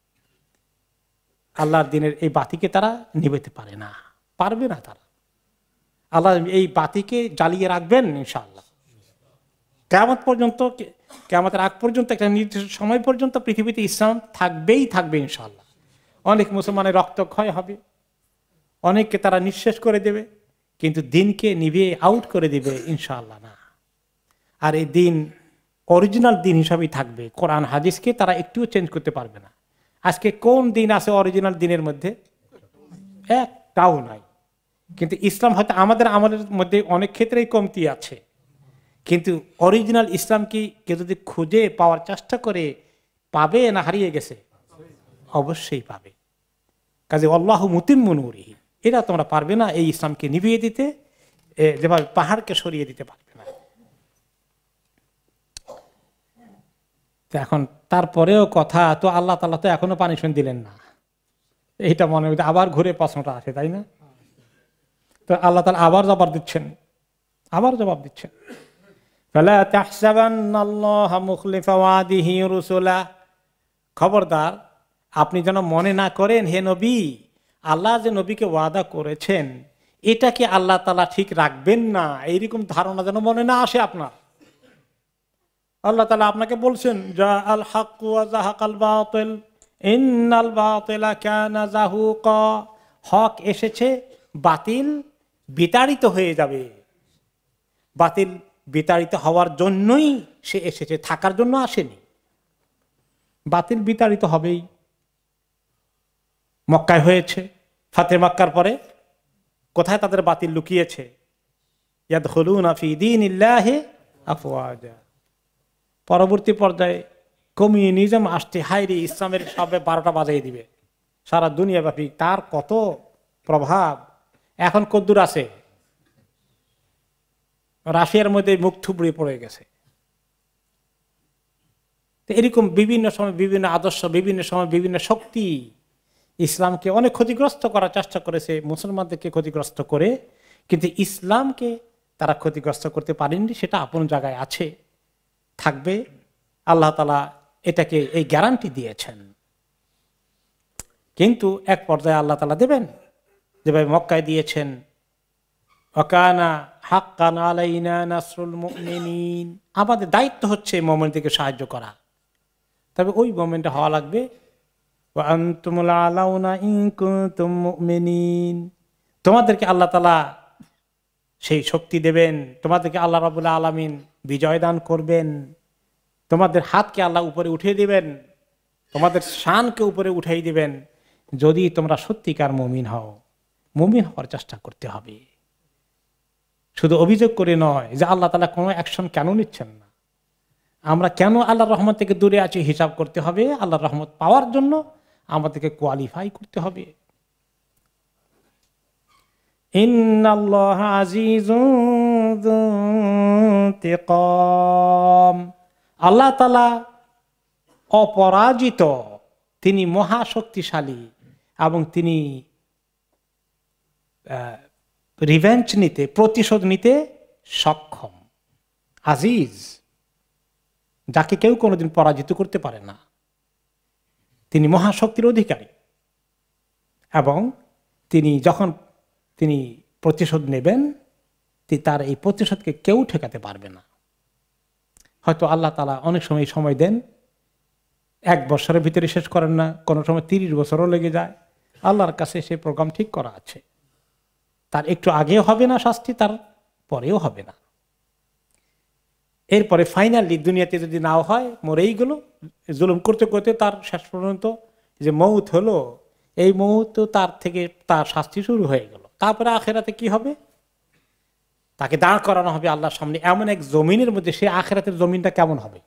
আল্লাহর দিনের এই বাতিকে তারা নিভাতে পারে না, পারবে না তারা। আল্লাহ এই বাতিকে জ্বালিয়ে রাখবেন ইনশাআল্লাহ কিয়ামত পর্যন্ত, কিয়ামতের আগ পর্যন্ত, একটা নির্দিষ্ট সময় পর্যন্ত পৃথিবীতে ইসলাম থাকবেই থাকবে ইনশাআল্লাহ। অনেক মুসলমানের রক্তক্ষয় হবে, অনেককে তারা নিঃশেষ করে দেবে, কিন্তু দিনকে নিভিয়ে আউট করে দিবে ইনশাআল্লাহ না। আর এই দিন অরিজিনাল দিন হিসাবেই থাকবে। কোরআন হাদিসকে তারা একটুও চেঞ্জ করতে পারবে না। আজকে কোন দিন আছে অরিজিনাল দিনের মধ্যে? একটাও নাই। কিন্তু ইসলাম হয়তো আমাদের আমলের মধ্যে অনেক ক্ষেত্রেই কমতি আছে, কিন্তু অরিজিনাল ইসলাম কি কেউ যদি খুঁজে পাওয়ার চেষ্টা করে পাবে না হারিয়ে গেছে? অবশ্যই পাবে। কাজে আল্লাহু মুতিম্মু নূরিহি, এটা তোমরা পারবে না এই ইসলামকে নিভিয়ে দিতে, যেভাবে পাহাড়কে সরিয়ে দিতে পারবে না। এখন তারপরেও কথা তো আল্লাহ তাআলা তো এখনো পানিশমেন্ট দিলেন না, এইটা মনে হয় আবার ঘুরে প্রশ্নটা আসে, তাই না? তো আল্লাহ তাআলা আবার জবাব দিচ্ছেন, আবার জবাব দিচ্ছেন, ফালা তাহসাবান্নাল্লাহা মুখলিফা ওয়াদিহি রুসুলা, খবরদার আপনি যেন মনে না করেন হে নবী, আল্লাহ যে নবীকে ওয়াদা করেছেন এটাকে আল্লাহ তাআলা ঠিক রাখবেন না, এইরকম ধারণা যেন মনে না আসে আপনার। আল্লাহ তাআলা আপনাকে বলছেন জা আল হক ওয়া যাহাকাল বাতিল ইন্নাল বাতিলা কানা যাহুকা, হক এসেছে, বাতিল বিতাড়িত হয়ে যাবে। বাতিল বিতাড়িত হওয়ার জন্যই সে এসেছে, থাকার জন্য আসেনি। বাতিল বিতাড়িত হবেই। মক্কায় হয়েছে, ফাতে মক্কার পরে কোথায় তাদের বাতিল লুকিয়েছে? ইয়াদখুলুনা ফি দীনিল্লাহি আফওয়াজা। পরবর্তী পর্যায়ে কমিউনিজম আসছে, হায়রে ইসলামের সবে 12টা বাজিয়ে দিবে সারা দুনিয়াব্যাপী। তার কত প্রভাব এখন কদ্দুর আছে, রাশিয়ার মধ্যে মুখ থুবড়ে পড়ে গেছে। তো এরকম বিভিন্ন সময় বিভিন্ন আদর্শ, বিভিন্ন সময় বিভিন্ন শক্তি ইসলামকে অনেক ক্ষতিগ্রস্ত করার চেষ্টা করেছে, মুসলমানদেরকে ক্ষতিগ্রস্ত করে, কিন্তু ইসলামকে তারা ক্ষতিগ্রস্ত করতে পারেনি। সেটা আপন জায়গায় আছে, থাকবে। আল্লাহ তাআলা এটাকে এই গ্যারান্টি দিয়েছেন। কিন্তু এক পর্যায়ে আল্লাহ তাআলা দেবেন, যেভাবে মক্কায় দিয়েছেন, ওয়াকানা হাক্কান আলাইনা নাসরুল মুমিনিন, আমাদের দায়িত্ব হচ্ছে মুমিনদেরকে সাহায্য করা। তবে ওই মোমেন্টে হওয়া লাগবে ওয়া আনতুমুল আলাউনা ইন কুনতুম মুমিনিন, তোমাদেরকে আল্লাহ তাআলা সেই শক্তি দেবেন, তোমাদেরকে আল্লাহ রাব্বুল আলামিন বিজয় দান করবেন, তোমাদের হাতকে আল্লাহ উপরে উঠিয়ে দিবেন, তোমাদের শানকে উপরে উঠাই দিবেন, যদি তোমরা সত্যিকার মুমিন হও। মুমিন হওয়ার চেষ্টা করতে হবে, শুধু অভিযোগ করে নয় যে আল্লাহ তাআলা কোনো অ্যাকশন কেন নিচ্ছেন না, আমরা কেন আল্লাহর রহমত থেকে দূরে আছি, হিসাব করতে হবে। আল্লাহর রহমত পাওয়ার জন্য আমাদেরকে কোয়ালিফাই করতে হবে। ইন্নাল্লাহা আজিজুন যু ইনতিকাম, আল্লাহ তাআলা অপরাজিত, তিনি মহাশক্তিশালী এবং তিনি রিভেঞ্জ নিতে, প্রতিশোধ নিতে সক্ষম। আজিজ, যাকে কেউ কোনোদিন পরাজিত করতে পারে না, তিনি মহাশক্তির অধিকারী, এবং তিনি যখন তিনি প্রতিশোধ নেবেন, তার এই প্রতিশোধকে কেউ ঠেকাতে পারবে না। হয়তো আল্লাহ তাআলা অনেক সময় দেন, 1 বছরের ভিতরে শেষ করেন না, কোনো সময় 30 বছরও লেগে যায়। আল্লাহর কাছে সেই প্রোগ্রাম ঠিক করা আছে, তার একটু আগেও হবে না শাস্তি, তার পরেও হবে না। এরপরে ফাইনালি দুনিয়াতে যদি নাও হয়, মরেই গেল, জুলুম করতে করতে তার শেষ পর্যন্ত যে মৌত হলো, এই মৌত তার থেকে তার শাস্তি শুরু হয়ে গেল। তারপরে আখিরাতে কি হবে? তাকে দাঁড় করানো হবে আল্লাহর সামনে এমন এক জমিনের মধ্যে। সে আখিরাতের জমিনটা কেমন হবে?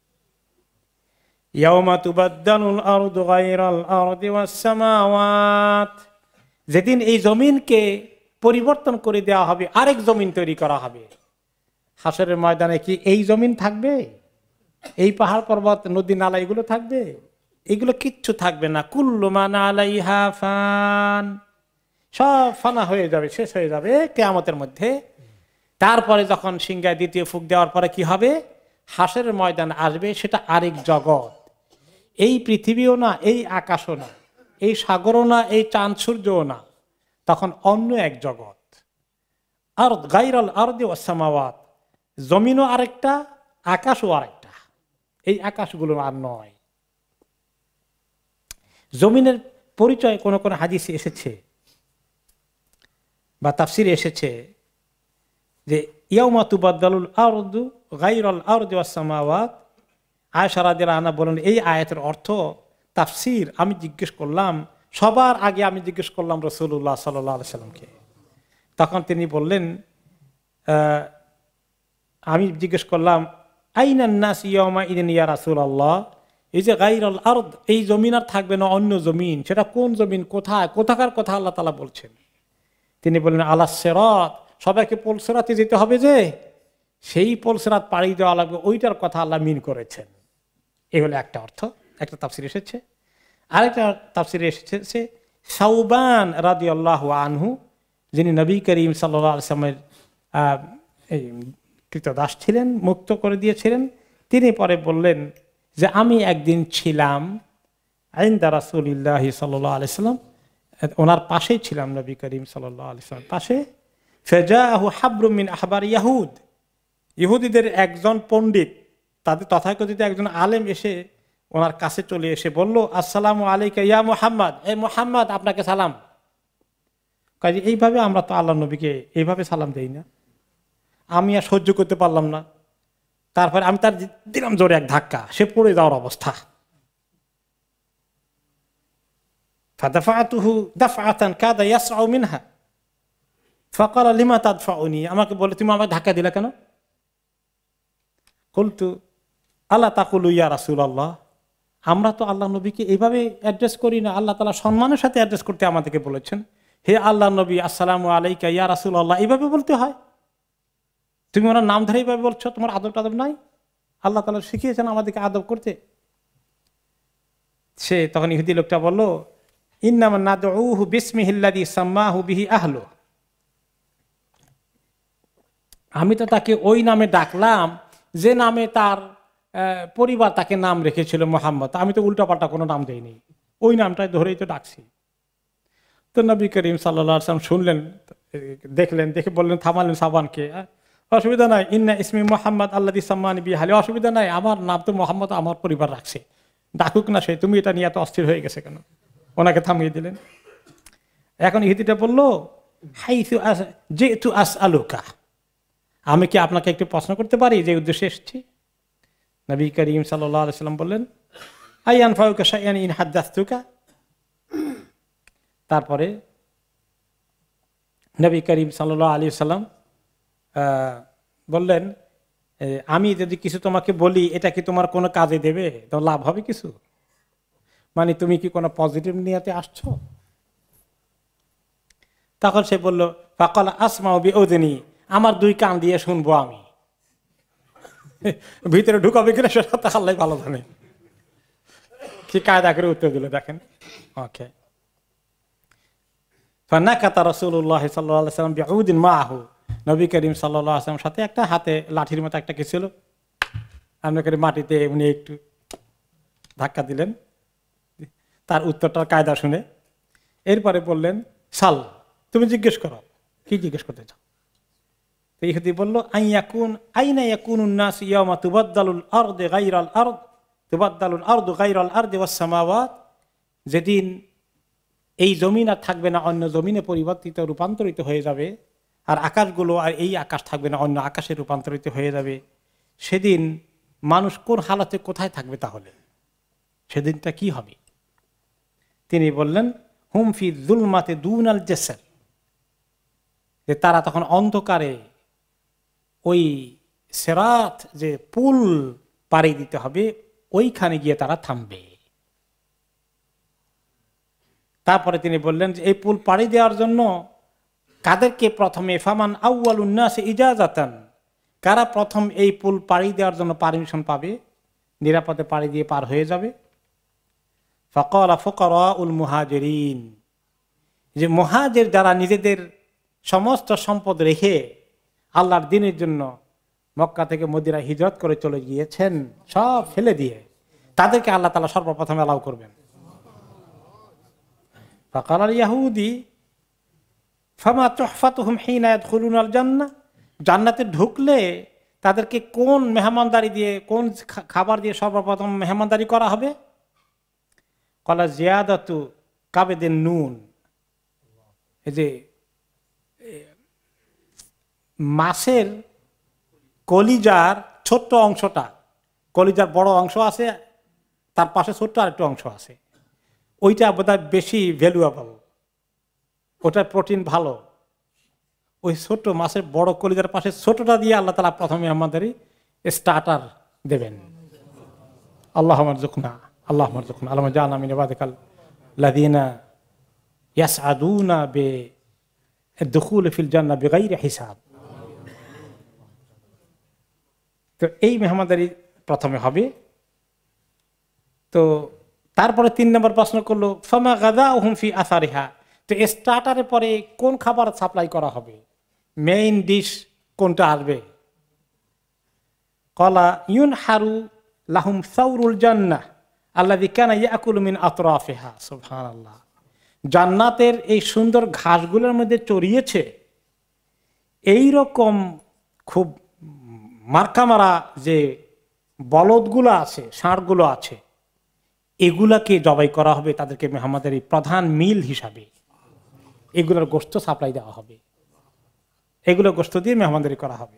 ইয়াউমা তুবাদদালুল আরদু গায়রাল আরদি ওয়াস সামাওয়াত, যেদিন এই জমিনকে পরিবর্তন করে দেওয়া হবে, আরেক জমিন তৈরি করা হবে। হাসরের ময়দানে কি এই জমিন থাকবে? এই পাহাড় পর্বত নদী নালা এগুলো থাকবে? এগুলো কিচ্ছু থাকবে না। কুল্লু মান আলাইহা ফান, সব ফানা হয়ে যাবে, শেষ হয়ে যাবে কিয়ামতের মধ্যে। তারপরে যখন সিংহায় দ্বিতীয় ফুঁক দেওয়ার পরে কি হবে? হাসরের ময়দান আসবে, সেটা আরেক জগৎ। এই পৃথিবীও না, এই আকাশও না, এই সাগরও না, এই চাঁদ সূর্যও না, তখন অন্য এক জগৎ। আর গায়রাল আরদি ওয়াস সামাওয়াত, জমিনও আরেকটা, আকাশও আরেকটা। এই আকাশগুলো আর নয়। জমিনের পরিচয় কোন কোন হাদিসে এসেছে বা তাফসিরে এসেছে যে ইয়াউমা তুবাদদালুল আরদু গায়রাল আরদি ওয়াস সামাওয়াত। আয়েশা রাদিয়াল্লাহু আনহা বলেন, এই আয়াতের অর্থ তাফসির আমি জিজ্ঞেস করলাম, সবার আগে আমি জিজ্ঞেস করলাম রাসূলুল্লাহ সাল্লাল্লাহু আলাইহি সাল্লামকে। তখন তিনি বললেন, আমি জিজ্ঞেস করলাম, আইনান নাস ইয়াউমা ইদিন ইয়া রাসূলুল্লাহ, এই যে গায়রাল আরদ, এই জমিন আর থাকবে না, অন্য জমিন, সেটা কোন জমিন, কোথায়, কোথাকার কথা আল্লাহ তাআলা বলছেন? তিনি বললেন, আলাস সিরাত, সবাইকে পোলসিরাতে যেতে হবে, যে সেই পোলসিরাত পাড়ি দেওয়া লাগবে, ওইটার কথা আল্লাহ মিন করেছেন। এই হলো একটা অর্থ, একটা তাফসির এসেছে। আরেকটা তাফসিরে এসেছে সাউবান রাদিয়াল্লাহু আনহু, যিনি নবী করিম সাল্লাল্লাহু আলাইহি ওয়াসাল্লামের কৃতদাস ছিলেন, মুক্ত করে দিয়েছিলেন। তিনি পরে বললেন যে আমি একদিন ছিলাম ইনদা রাসূলিল্লাহি সাল্লাল্লাহু আলাইহি ওয়াসাল্লাম, ওনার পাশেই ছিলাম, নবী করিম সাল্লাল্লাহু আলাইহি ওয়াসাল্লাম পাশে। ফাজাআহু হাবরুম মিন আহবার ইয়াহুদ, ইহুদিদের একজন পণ্ডিত, তাদের তথাকথিত একজন আলেম এসে ওনার কাছে চলে এসে বলল, আসসালামু আলাইকা ইয়া মুহাম্মদ, এ মুহাম্মদ আপনাকে সালাম। কাজে এইভাবে আমরা তো আল্লাহ নবীকে এইভাবে সালাম দেই না। আমি আর সহ্য করতে পারলাম না, তারপরে আমি তার দিলাম জোরে এক ধাক্কা, সে পড়ে যাওয়ার অবস্থা। ফাদাফাতুহু দাফআতান কাদা ইয়াসআউ মিনহা ফাকালা লিমা তাদফাউনি, আমাকে বলে তুমি আমাকে ধাক্কা দিলা কেন? কুলতু আল্লাহ তাকুলু ইয়া রাসূলুল্লাহ, আমরা তো আল্লাহ নবীকে এইভাবে অ্যাড্রেস করি না, আল্লাহ তাআলা সম্মানের সাথে অ্যাড্রেস করতে আমাদেরকে বলেছেন। হে আল্লাহ নবী, আসসালামু আলাইকা ইয়া রাসূলুল্লাহ, এইভাবে বলতে হয়? তুমি ওনার নাম ধরে এইভাবে বলছো, তোমার আদব টাদব নাই? আল্লাহ তাআলা শিখিয়েছেন আমাদেরকে আদব করতে। সে তখন ইহুদি লোকটা বলল, ইন্নামা নাদউহু বিসমিহিল্লাযী সাম্মাহু বিহি আহলু, আমি তো তাকে ওই নামে ডাকলাম যে নামে তার পরিবার তাকে নাম রেখেছিল মুহাম্মদ, আমি তো উল্টাপাল্টা কোনো নাম দেইনি, ওই নামটাই ধরেই তো ডাকছি। তো নবী করিম সাল্লাল্লাহু আলাইহি ওয়াসাল্লাম শুনলেন, দেখলেন, দেখে বললেন, থামালেন সাবানকে, অসুবিধা নাই, ইন্না ইসমি মুহাম্মদ আল্লাযী সাম্মানি বিহি আহলি, অসুবিধা নাই, আমার নাম তো মুহাম্মদ, আমার পরিবার রাখছে, ডাকুক না সে, তুমি এটা নিয়ে এত অস্থির হয়ে গেছে কেন? ওনাকে থামিয়ে দিলেন। এখন ইহুদিটা বলল, হাইসু জিতু আসআলুকা, আমি কি আপনাকে একটু প্রশ্ন করতে পারি যে উদ্দেশ্যে এসেছি? নবী করিম সাল্লাল্লাহু আলাইহি ওয়াসাল্লাম বললেন, আয়ানফাউকা শাইআন ইন হাদাসতুকা। তারপরে নবী করিম সাল্লাল্লাহু আলাইহি ওয়াসাল্লাম বললেন, আমি যদি কিছু তোমাকে বলি এটা কি তোমার কোনো কাজে দেবে, তো লাভ হবে কিছু? মানে তুমি কি কোনো পজিটিভ নিয়াতে আসছো? তখন সে বলল, ফাকাল আসমাউ বিউযনি, আমার দুই কান দিয়ে শুনবো আমি, ভিতরে ঢুকাবে কিনা সেটা তো আল্লাহই ভালো জানে। কি কায়দা করে উত্তর দিল দেখেন। ওকে, ফানাকাতা রাসূলুল্লাহ সাল্লাল্লাহু আলাইহি ওয়াসাল্লাম বিউদিন মাহু, নবী করিম সাল্লাল্লাহু আলাইহি ওয়াসাল্লাম সাথে একটা হাতে লাঠির মতো একটা কি ছিল, আমরা করে মাটিতে উনি একটু ধাক্কা দিলেন তার উত্তরটার কায়দা শুনে। এরপরে বললেন, সাল, তুমি জিজ্ঞেস করো, কি জিজ্ঞেস করতে চাও? ইহুদি বলল, আইনা ইয়াকুনুন নাস ইয়াওমা তুবাদদালুল আরদু গায়রাল আরদ, তুবাদদালুল আরদু গায়রাল আরদি ওয়াস সামাওয়াত, যেদিন এই জমিন আর থাকবে না, অন্য জমিনে পরিবর্তিত রূপান্তরিত হয়ে যাবে, আর আকাশগুলো আর এই আকাশ থাকবে না, অন্য আকাশে রূপান্তরিত হয়ে যাবে, সেদিন মানুষ কোন হালতে কোথায় থাকবে? তাহলে সেদিনটা কি হবে? তিনি বললেন, হুম ফি যুলমাতে দুনাল জাসার, যে তারা তখন অন্ধকারে ওই সিরাত যে পুল পাড়ি দিতে হবে ওইখানে গিয়ে তারা থামবে। তারপরে তিনি বললেন যে এই পুল পাড়ি দেওয়ার জন্য কাদেরকে প্রথমে, ফামান আউয়ালুন নাস ইজাজাতান, কারা প্রথম এই পুল পাড়ি দেওয়ার জন্য পারমিশন পাবে, নিরাপদে পাড়ি দিয়ে পার হয়ে যাবে? ফাকালা ফুকারাউল মুহাজিরিন, যে মুহাজির যারা নিজেদের সমস্ত সম্পদ রেখে আল্লাহর দ্বীনের জন্য মক্কা থেকে মদিনা হিজরত করে চলে গিয়েছেন, সব ফেলে দিয়ে, তাদেরকে আল্লাহ তাআলা সর্বপ্রথম অ্যালাউ করবেন। ফাকালাল ইয়াহুদি ফামা তুহফাতুহুম হিনা ইয়াদখুলুনাল জান্নাহ, জান্নাতে ঢুকলে তাদেরকে কোন মেহমানদারি দিয়ে, কোন খাবার দিয়ে সর্বপ্রথম মেহমানদারি করা হবে? কলা জিয়াদাতু কাবেদিন নুন, এই যে মাছের কলিজার ছোট্ট অংশটা, কলিজার বড় অংশ আছে, তার পাশে ছোট্ট আরেকটু অংশ আছে, ওইটা বোধহয় বেশি ভ্যালুয়েবল, ওটার প্রোটিন ভালো, ওই ছোট্ট মাছের বড় কলিজার পাশে ছোটটা দিয়ে আল্লাহ তাআলা প্রথমে আমাদের স্টার্টার দেবেন। আল্লাহ মারযুকনা, আল্লাহ মারযুকনা, আল্লাহ জাআলনা মিন ইবাদিকাল লাযিনা ইয়াসআদুনা বিদুখুল ফিল জান্নাহ বিগাইরি হিসাব। তো এই মেহমানদারি প্রথমে হবে। তো তারপরে 3 নম্বর প্রশ্ন করলো, ফামা গাযাউহুম ফি আসারিহা, তো স্টার্টারের পরে কোন খাবার সাপ্লাই করা হবে, মেইন ডিশ কোনটা আসবে? ক্বালা ইউনহারু লাহুম সাউরুল জান্নাহ আল্লাযী কানা ইয়াকুলু মিন আতরাফিহা। সুবহানাল্লাহ, জান্নাতের এই সুন্দর ঘাসগুলোর মধ্যে চড়িয়েছে এই রকম খুব মার্কামারা যে বলদগুলো আছে, ষাঁড়গুলো আছে, এগুলাকে জবাই করা হবে তাদেরকে মেহমানদারি প্রধান মিল হিসাবে, এগুলোর গোশত সাপ্লাই দেওয়া হবে, এগুলো গোশত দিয়ে মেহমানদারি করা হবে।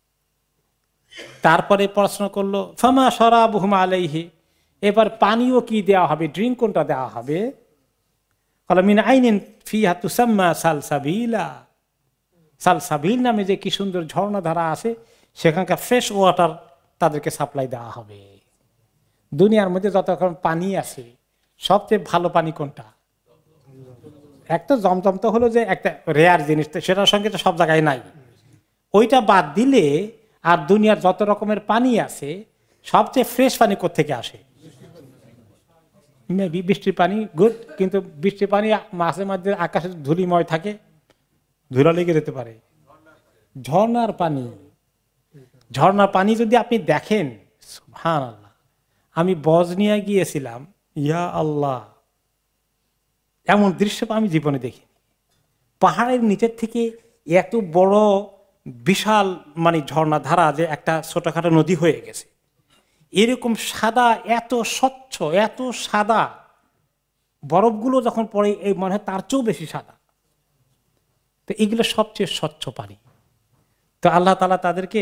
তারপরে প্রশ্ন করলো, ফামা শারাবুহুম আলাইহি, এবার পানীয় কি দেওয়া হবে, ড্রিঙ্ক কোনটা দেওয়া হবে? ক্বালা মিন আইনিন ফিহা তুসাম্মা সালসাবিলা, সালসাবিল নামে যে কি সুন্দর ঝর্ণাধারা আছে, সেখানকার ফ্রেশ ওয়াটার তাদেরকে সাপ্লাই দেওয়া হবে। দুনিয়ার মধ্যে যত রকম পানি আছে সবচেয়ে ভালো পানি কোনটা? একটা জমজম তো হলো যে একটা রেয়ার জিনিস, সেটার সঙ্গে তো সব জায়গায় নাই, ওইটা বাদ দিলে আর দুনিয়ার যত রকমের পানি আছে সবচেয়ে ফ্রেশ পানি কোত্থেকে আসে? মেবি বৃষ্টির পানি গুড, কিন্তু বৃষ্টির পানি মাঝে মাঝে আকাশে ধুলিময় থাকে, ধুলা লেগে যেতে পারে। ঝর্ণার পানি, ঝর্ণার পানি যদি আপনি দেখেন, সুবহানাল্লাহ, আমি বজনিয়া গিয়েছিলাম, ইয়া আল্লাহ, এমন দৃশ্য আমি জীবনে দেখিনি। পাহাড়ের নিচের থেকে এত বড় বিশাল মানে ঝর্ণা ধারা, যে একটা ছোটখাটো নদী হয়ে গেছে, এরকম সাদা, এত স্বচ্ছ, এত সাদা, বরফগুলো যখন পড়ে এই মনে হয় তার চেয়েও বেশি সাদা। তো এগুলো সবচেয়ে স্বচ্ছ পানি। তো আল্লাহ তাআলা তাদেরকে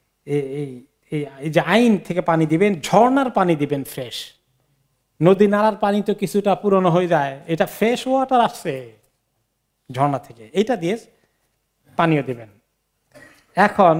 এই যে আইন থেকে পানি দিবেন, ঝর্ণার পানি দিবেন ফ্রেশ। নদী নালার পানি তো কিছুটা পুরনো হয়ে যায়, এটা ফ্রেশ ওয়াটার আসছে ঝর্ণা থেকে, এটা দিয়ে পানীয় দিবেন। এখন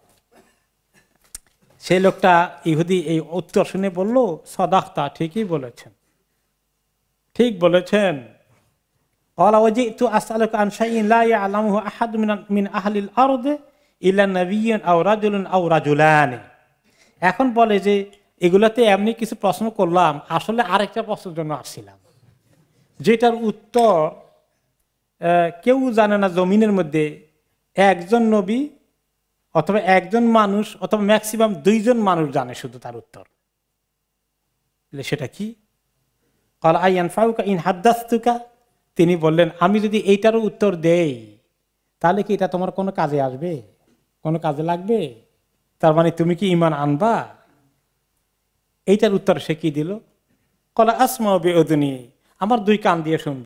সেই লোকটা ইহুদি এই উত্তর শুনে বলল, সাদাকতা, ঠিকই বলেছেন, ঠিক বলেছেন। ক্বালা ওয়াজিতু আসআলুকা আন শাইইন লা ইয়ালামুহু আহাদুন মিন আহলিল আরদি ইল্লা নাবিয়্যুন আও রাজুলুন আও রাজুলানি। এখন বলে যে এগুলাতে এমনি কিছু প্রশ্ন করলাম, আসলে আরেকটা প্রশ্নের জন্য আসছিলাম, যেটার উত্তর কেউ জানে না জমিনের মধ্যে, একজন নবী অথবা একজন মানুষ অথবা ম্যাক্সিমাম দুইজন মানুষ জানে শুধু তার উত্তর। সেটা কি? ক্বালা আয়ানফাউকা ইন হাদ্দাসতুকা, তিনি বললেন, আমি যদি এইটারও উত্তর দেই তাহলে কি এটা তোমার কোনো কাজে আসবে, কোনো কাজে লাগবে? তার মানে তুমি কি ঈমান আনবা? এইটার উত্তর সে কি দিল? ক্বালা আসমাউ বিউযুনি, আমার দুই কান দিয়ে শুনবো।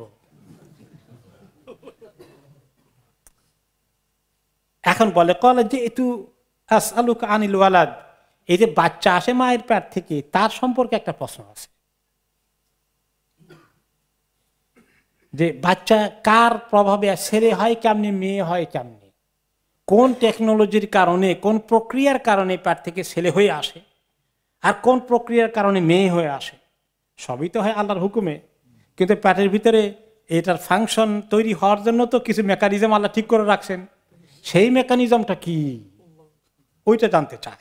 এখন বলে, ক্বালা জিতু আসআলুকা আনিল ওয়ালাদ, এই যে বাচ্চা আসে মায়ের পেট থেকে, তার সম্পর্কে একটা প্রশ্ন আছে, যে বাচ্চা কার প্রভাবে ছেলে হয় কেমনি, মেয়ে হয় কেমনি, কোন টেকনোলজির কারণে, কোন প্রক্রিয়ার কারণে পেট থেকে ছেলে হয়ে আসে, আর কোন প্রক্রিয়ার কারণে মেয়ে হয়ে আসে। সবই তো হয় আল্লাহর হুকুমে, কিন্তু পেটের ভিতরে এটার ফাংশন তৈরি হওয়ার জন্য তো কিছু মেকানিজম আল্লাহ ঠিক করে রাখছেন। সেই মেকানিজমটা কি, ওইটা জানতে চায়।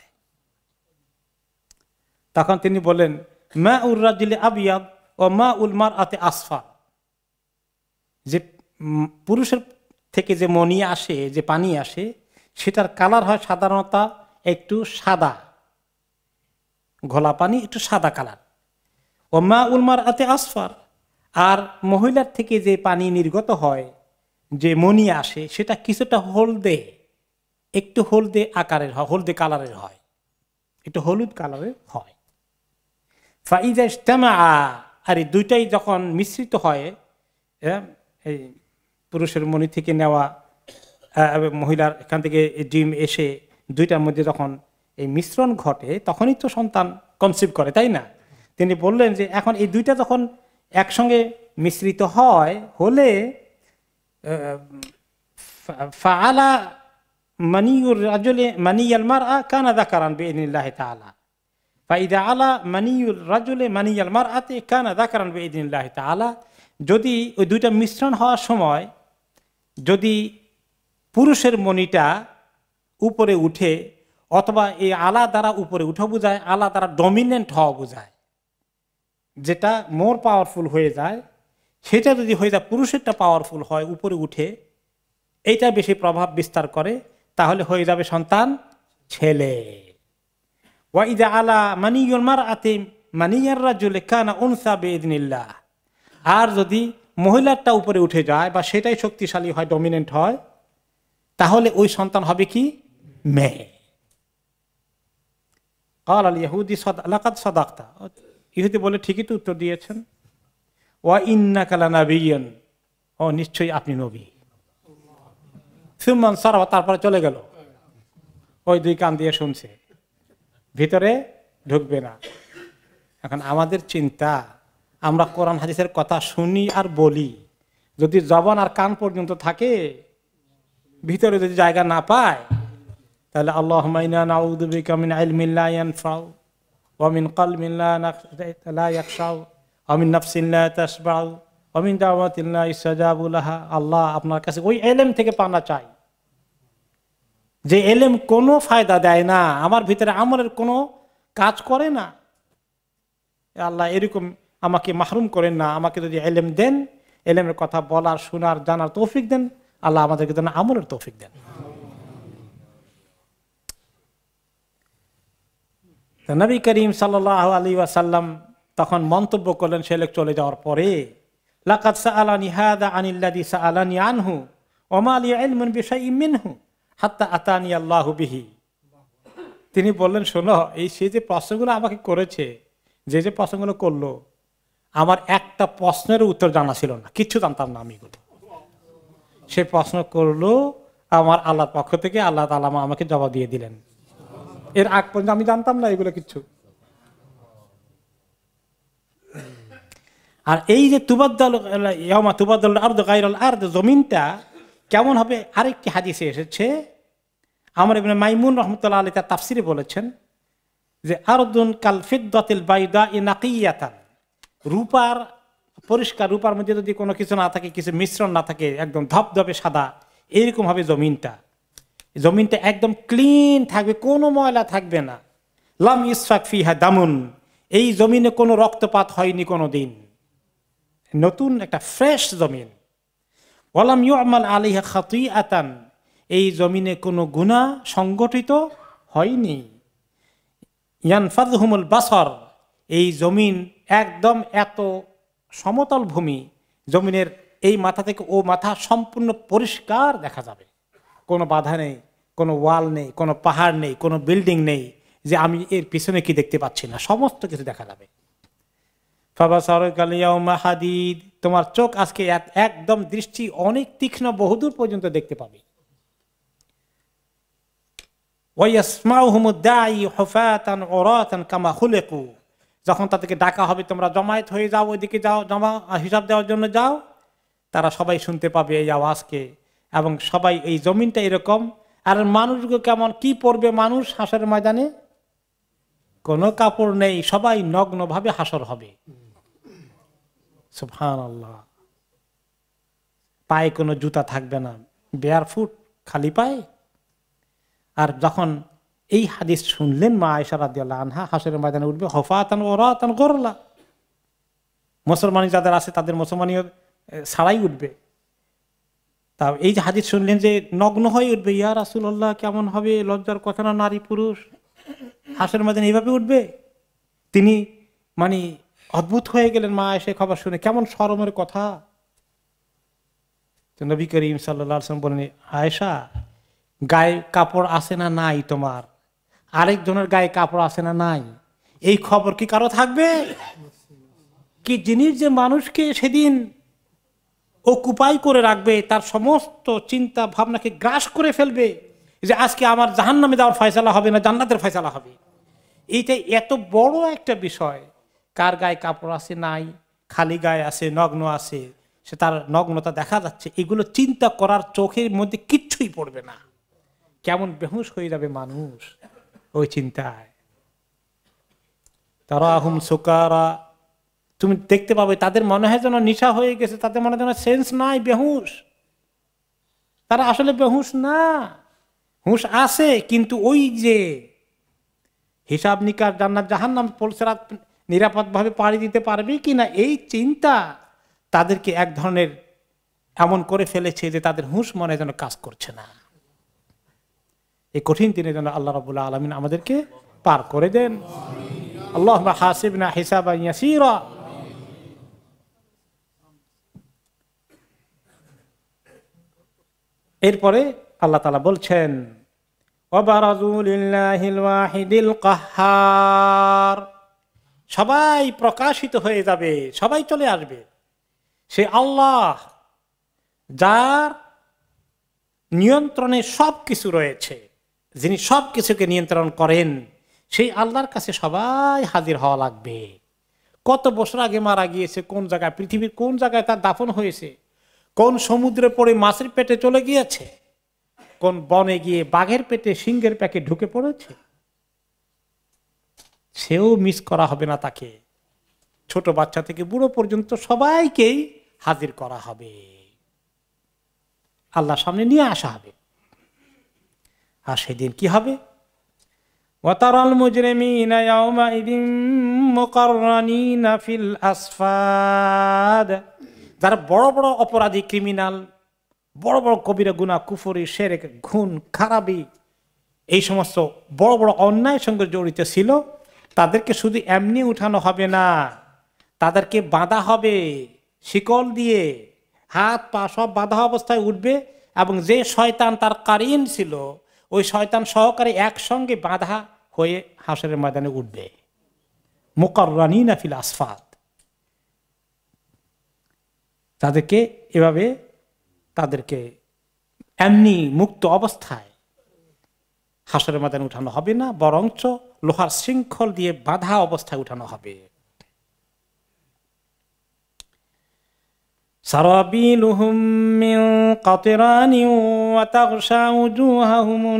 তখন তিনি বলেন, মা উর রাজুলি আবিয়াদ ও মা উল মারআতি আসফার, যে পুরুষের থেকে যে মনি আসে, যে পানি আসে, সেটার কালার হয় সাধারণত একটু সাদা, ঘোলা পানি একটু সাদা কালার। ও মা উল মারআতি আসফার, আর মহিলার থেকে যে পানি নির্গত হয়, যে মনি আসে, সেটা কিছুটা হলদে, একটু হলদে আকারের হয়, হলদে কালারের হয়, একটু হলুদ কালারের হয়। ফাইজা ইজতামা, আর এই দুইটাই যখন মিশ্রিত হয়, এই পুরুষের মনি থেকে নেওয়া মহিলার এখান থেকে ডিম এসে দুইটার মধ্যে যখন এই মিশ্রণ ঘটে, তখনই তো সন্তান কনসিভ করে, তাই না? তিনি বললেন যে এখন এই দুইটা যখন একসঙ্গে মিশ্রিত হয়, হলে ফাআলা মানিউর রাজুলি মানিয়াল মারআ কানা যাকারান বিইذنিল্লাহি তাআলা, ফাইদা আলা মানিউর রাজুলি মানিয়াল মারআতি কানা যাকারান বিইذنিল্লাহি তাআলা। যদি ওই দুইটা মিশ্রণ হওয়ার সময় যদি পুরুষের মনিটা উপরে উঠে, অথবা এই আলা দ্বারা উপরে উঠা বোঝায়, আলা দ্বারা ডমিনেন্ট হওয়া বোঝায়, যেটা মোর পাওয়ারফুল হয়ে যায়, সেটা যদি হয়ে যায় পুরুষেরটা পাওয়ারফুল হয়, উপরে উঠে এইটা বেশি প্রভাব বিস্তার করে, তাহলে হয়ে যাবে সন্তান ছেলে। ওয়াইদা আলা মানিয়ুল মারআতি মানিয়ার রাজুলি কানা উনসা বিইذনিল্লাহ, আর যদি মহিলারটা উপরে উঠে যায় বা সেটাই শক্তিশালী হয়, ডমিনেন্ট হয়, তাহলে ওই সন্তান হবে কি? মেয়ে। ক্বাল আল ইহুদি লাকাদ সাদাকতা, ইহুদি বলে ঠিকই তো উত্তর দিয়েছেন। ওয়া ইন্নাকা লানাবিয়্যুন, ও নিশ্চয়ই আপনি নবী। সুম্মান সারাফা, তারপরে চলে গেল, ওই দুই কান দিয়ে শুনছে, ভিতরে ঢুকবে না। এখন আমাদের চিন্তা, আমরা কোরআন হাদিসের কথা শুনি আর বলি, যদি জবান আর কান পর্যন্ত থাকে, ভিতরে যদি জায়গা না পায়, তাহলে আল্লাহুম্মা ইন্না নাউযু বিকা মিন ইলমিন লা ইয়ানফাউ ওয়া মিন কলবিন লা ইয়াখশাউ ওয়া মিন নাফসিন লা তাশবাউ ওয়া মিন দাওয়াতিন লা ইসতাজাবু লাহা। আল্লাহ, আপনার কাছে ওই ইলম থেকে পানা চাই যে ইলম কোনো ফায়দা দেয় না, আমার ভিতরে আমলের কোনো কাজ করে না। আল্লাহ, এরকম আমাকে মাহরুম করেন না, আমাকে যদি ইলম দেন, ইলমের কথা বলার, শোনার, জানার তৌফিক দেন, আল্লাহ আমাদেরকে যেন আমলের তৌফিক দেন। নবী করিম সাল্লাল্লাহু আলাইহি ওয়াসাল্লাম তখন মন্তব্য করলেন সে লোক চলে যাওয়ার পরে, লাকাদ সাআলানি হাযা আনিল্লাযী সাআলানি আনহু ওয়া মা লি ইলমুন বিশাইইন মিনহু হাত্তা আতানি আল্লাহু বিহি। তিনি বললেন, শোনো, এই সে যে প্রশ্নগুলো আমাকে করেছে, যে প্রশ্নগুলো করলো, আমার একটা প্রশ্নের উত্তর জানা ছিল না, কিচ্ছু জানতাম না আমি এগুলো। সে প্রশ্ন করলো, আমার আল্লাহর পক্ষ থেকে আল্লাহ তাআলা আমাকে জবাব দিয়ে দিলেন। এর আগ পর্যন্ত আমি জানতাম না এগুলো কিচ্ছু। আর এই যে ইয়াউমা তুবাদদালুল আরদু গায়রাল আরদ, জমিনটা কেমন হবে, আরেকটি হাদিসে এসেছে। আমর ইবনে মাইমুন রাহমাতুল্লাহ আলাইহি তার তাফসিরে বলেছেন যে আরদুন কাল ফিদ্দাতিল বাইদাই নাকিয়াতান, রূপার পরিষ্কার, রূপার মধ্যে যদি কোনো কিছু না থাকে, কিছু মিশ্রণ না থাকে, একদম ধবধবে সাদা, এরকম হবে জমিনটা। জমিনটা একদম ক্লিন থাকবে, কোনো ময়লা থাকবে না। লাম ইসফাক ফিহা দামুন, এই জমিনে কোনো রক্তপাত হয়নি কোনো দিন, নতুন একটা ফ্রেশ জমিন। ওয়ালাম ইউআমাল আলাইহা খাতিআতান, এই জমিনে কোনো গুনাহ সংগঠিত হয়নি। ইয়ানফাযহুমুল বাসর, এই জমিন একদম এত সমতল ভূমি, জমিনের এই মাথা থেকে ও মাথা সম্পূর্ণ পরিষ্কার দেখা যাবে, কোনো বাধা নেই, কোনো ওয়াল নেই, কোনো পাহাড় নেই, কোনো বিল্ডিং নেই যে আমি এর পিছনে কি দেখতে পাচ্ছি না, সমস্ত কিছু দেখা যাবে। ফাবাসারুকাল ইয়াউমা হাদিদ, তোমার চোখ আজকে একদম দৃষ্টি অনেক তীক্ষ্ণ, বহুদূর পর্যন্ত দেখতে পাবে। ওয়ায়াসমাউহুমুদ দাঈ হুফাতান উরাতান কামা খুলিকু, যখন তাদেরকে ডাকা হবে, তোমরা জমায়েত হয়ে যাও, ওইদিকে যাও, জমা হিসাব দেওয়ার জন্য যাও, তারা সবাই শুনতে পাবে এই আওয়াজকে, এবং সবাই, এই জমিনটা এরকম। আর মানুষগুলো কেমন, কি পরবে মানুষ হাসরের ময়দানে? কোনো কাপড় নেই, সবাই নগ্নভাবে হাসর হবে। সুবহানাল্লাহ। পায়ে কোনো জুতা থাকবে না, বেয়ারফুট, খালি পায়ে। আর যখন এই হাদিস শুনলেন মা আয়েশা রাদিয়াল্লাহু আনহা, হাসরের ময়দানে উঠবে হুফাতান উরাতান গুরলা, মুসলমানি যাদের আছে তাদের মুসলমানিও ছাড়াই উঠবে। তা এই যে হাদিস শুনলেন যে নগ্ন হয়ে উঠবে, ইয়া রাসূলুল্লাহ কেমন হবে, লজ্জার কথা না, নারী পুরুষ হাসরের ময়দানে এইভাবে উঠবে। তিনি মানে অদ্ভুত হয়ে গেলেন মা আয়েশা খবর শুনে, কেমন শরমের কথা। তো নবী করিম সাল্লাল্লাহু আলাইহি ওয়াসাল্লাম বলেন, আয়েশা, গায়ে কাপড় আছে না নাই তোমার, আরেকজনের গায়ে কাপড় আছে না নাই, এই খবর কি কারো থাকবে? কি জিনিস যে মানুষকে সেদিন অকুপাই করে রাখবে, তার সমস্ত চিন্তা ভাবনাকে গ্রাস করে ফেলবে, যে আজকে আমার জাহান্নামে যাওয়ার ফয়সালা হবে না জান্নাতের ফয়সালা হবে। এইটা এত বড় একটা বিষয়, কার গায়ে কাপড় আছে নাই, খালি গায়ে আছে, নগ্ন আছে, সে তার নগ্নতা দেখা যাচ্ছে, এগুলো চিন্তা করার চোখের মধ্যে কিচ্ছুই পড়বে না। কেমন বেহুশ হয়ে যাবে মানুষ ওই চিন্তায়। তারাহুম সুকারা, তুমি দেখতে পাবে তাদের মনে হয় যেন নেশা হয়ে গেছে, তাদের মনে হয় যেন সেন্স নাই, বেহুশ। তারা আসলে বেহুশ না, হুঁশ আছে, কিন্তু ওই যে হিসাব নিকাশ, জান্নাত জাহান্নাম পলসরাত নিরাপদ ভাবে পাড়ি দিতে পারবে কিনা, এই চিন্তা তাদেরকে এক ধরনের এমন করে ফেলেছে যে তাদের হুঁশ মনে যেন কাজ করছে না। এই কঠিন দিনে যেন আল্লাহ রাব্বুল আলামিন আমাদেরকে পার করে দেন। আল্লাহুম্মা হাসিবনা হিসাবান ইয়াসীরা। এরপরে আল্লাহ তাআলা বলছেন, ওয়াবারাজু লিল্লাহিল ওয়াহিদিল কাহ্হার, সবাই প্রকাশিত হয়ে যাবে, সবাই চলে আসবে সে আল্লাহ যার নিয়ন্ত্রণে সবকিছু রয়েছে, যিনি সবকিছুকে নিয়ন্ত্রণ করেন, সেই আল্লাহর কাছে সবাই হাজির হওয়া লাগবে। কত বছর আগে মারা গিয়েছে, কোন জায়গায়, পৃথিবীর কোন জায়গায় তার দাফন হয়েছে, কোন সমুদ্রে পড়ে মাছের পেটে চলে গিয়েছে, কোন বনে গিয়ে বাঘের পেটে সিংহের প্যাকে ঢুকে পড়েছে, সেও মিস করা হবে না তাকে। ছোট বাচ্চা থেকে বুড়ো পর্যন্ত সবাইকেই হাজির করা হবে, আল্লাহর সামনে নিয়ে আসা হবে। আর সেদিন কি হবে? ওয়াতারাল মুজরিমিনা ইয়াওমাইদিন মুকাররানিনা ফিল আসফাদ, যারা বড় বড় অপরাধী, ক্রিমিনাল, বড় বড় কবিরা গুনাহ, কুফরি, শিরক, খুন খারাপি, এই সমস্ত বড় বড় অন্যায়ের সঙ্গে জড়িত ছিল, তাদেরকে শুধু এমনি উঠানো হবে না, তাদেরকে বাঁধা হবে শিকল দিয়ে, হাত পা সব বাঁধা অবস্থায় উঠবে, এবং যে শয়তান তার কারিন ছিল ওই শয়তান সহকারে একসঙ্গে বাঁধা হয়ে হাসরের ময়দানে উঠবে। মুকাররানিনা ফিল আসফাদ, তাদেরকে এভাবে তাদেরকে এমনি মুক্ত অবস্থায় হাসরের ময়দানে উঠানো হবে না, বরঞ্চ লোহার শৃঙ্খল দিয়ে বাঁধা অবস্থায় উঠানো হবে। সারাবিলুহুম মিন কাতরানিন ওয়া তাগশা উজুহাহুমুন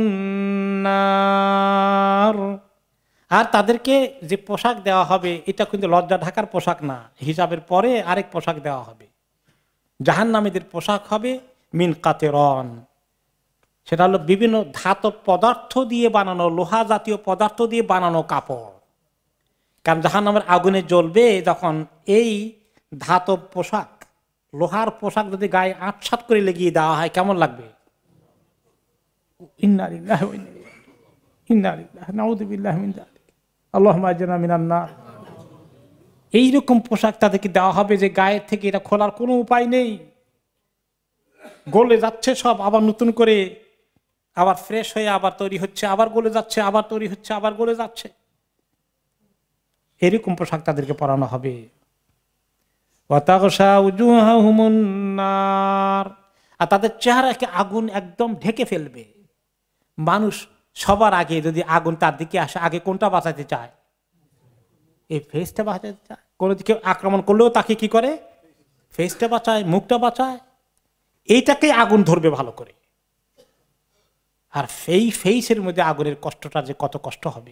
নার, আর তাদেরকে যে পোশাক দেওয়া হবে এটা কিন্তু লজ্জা ঢাকার পোশাক না, হিসাবের পরে আরেক পোশাক দেওয়া হবে। জাহান্নামীদের পোশাক হবে মিন কাতরান, সেটা হলো বিভিন্ন ধাতব পদার্থ দিয়ে বানানো, লোহা জাতীয় পদার্থ দিয়ে বানানো কাপড়। কারণ জাহান্নামের আগুনে জ্বলবে যখন এই ধাতব পোশাক, লোহার পোশাক যদি গায়ে আটসাট করে লেগিয়ে দেওয়া হয় কেমন লাগবে? ইন্না লিল্লাহি ওয়া ইন্না ইলাইহি, নাউযু বিল্লাহি মিন যালিক, আল্লাহুম্মা আজরনা মিনান নার। এইরকম পোশাক তাদেরকে দেওয়া হবে যে গায়ের থেকে এটা খোলার কোনো উপায় নেই, গলে যাচ্ছে সব, আবার নতুন করে আবার ফ্রেশ হয়ে আবার তৈরি হচ্ছে, আবার গলে যাচ্ছে, আবার তৈরি হচ্ছে, আবার গলে যাচ্ছে। এরকম পোশাক তাদেরকে পরানো হবে। ওয়া তাগশা উজুহাহুমুন নার, আর তাদের চেহারাকে আগুন একদম ঢেকে ফেলবে। মানুষ সবার আগে যদি আগুন তার দিকে আসে, আগে কোনটা বাঁচাতে চায়? এই ফেসটা বাঁচাতে চায়। কোনো দিকে আক্রমণ করলেও তাকে কি করে? ফেসটা বাঁচায়, মুখটা বাঁচায়, এইটাকে আগুন ধরবে ভালো করে। আর এই ফেসের মধ্যে আগুনের কষ্টটা যে কত কষ্ট হবে।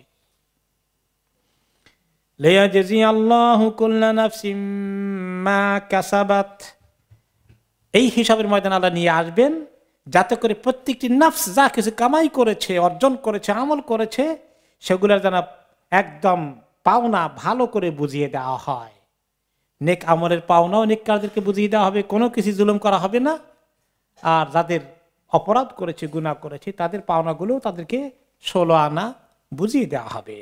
লিয়াজজি আল্লাহু কুল্লা নাফসিম মা কাসাবাত, এই হিসাবের ময়দানে আল্লাহ নিয়ে আসবেন যাতে করে প্রত্যেকটি নফস যা কিছু কামাই করেছে, অর্জন করেছে, আমল করেছে, সেগুলোর যেন একদম পাওনা ভালো করে বুঝিয়ে দেওয়া হয়। নেক আমলের পাওনাও নেককারদেরকে বুঝিয়ে দেওয়া হবে, কোনো কিছু জুলুম করা হবে না। আর যাদের অপরাধ করেছে, গুনাহ করেছে, তাদের পাওনাগুলো তাদেরকে 16 আনা বুঝিয়ে দেওয়া হবে।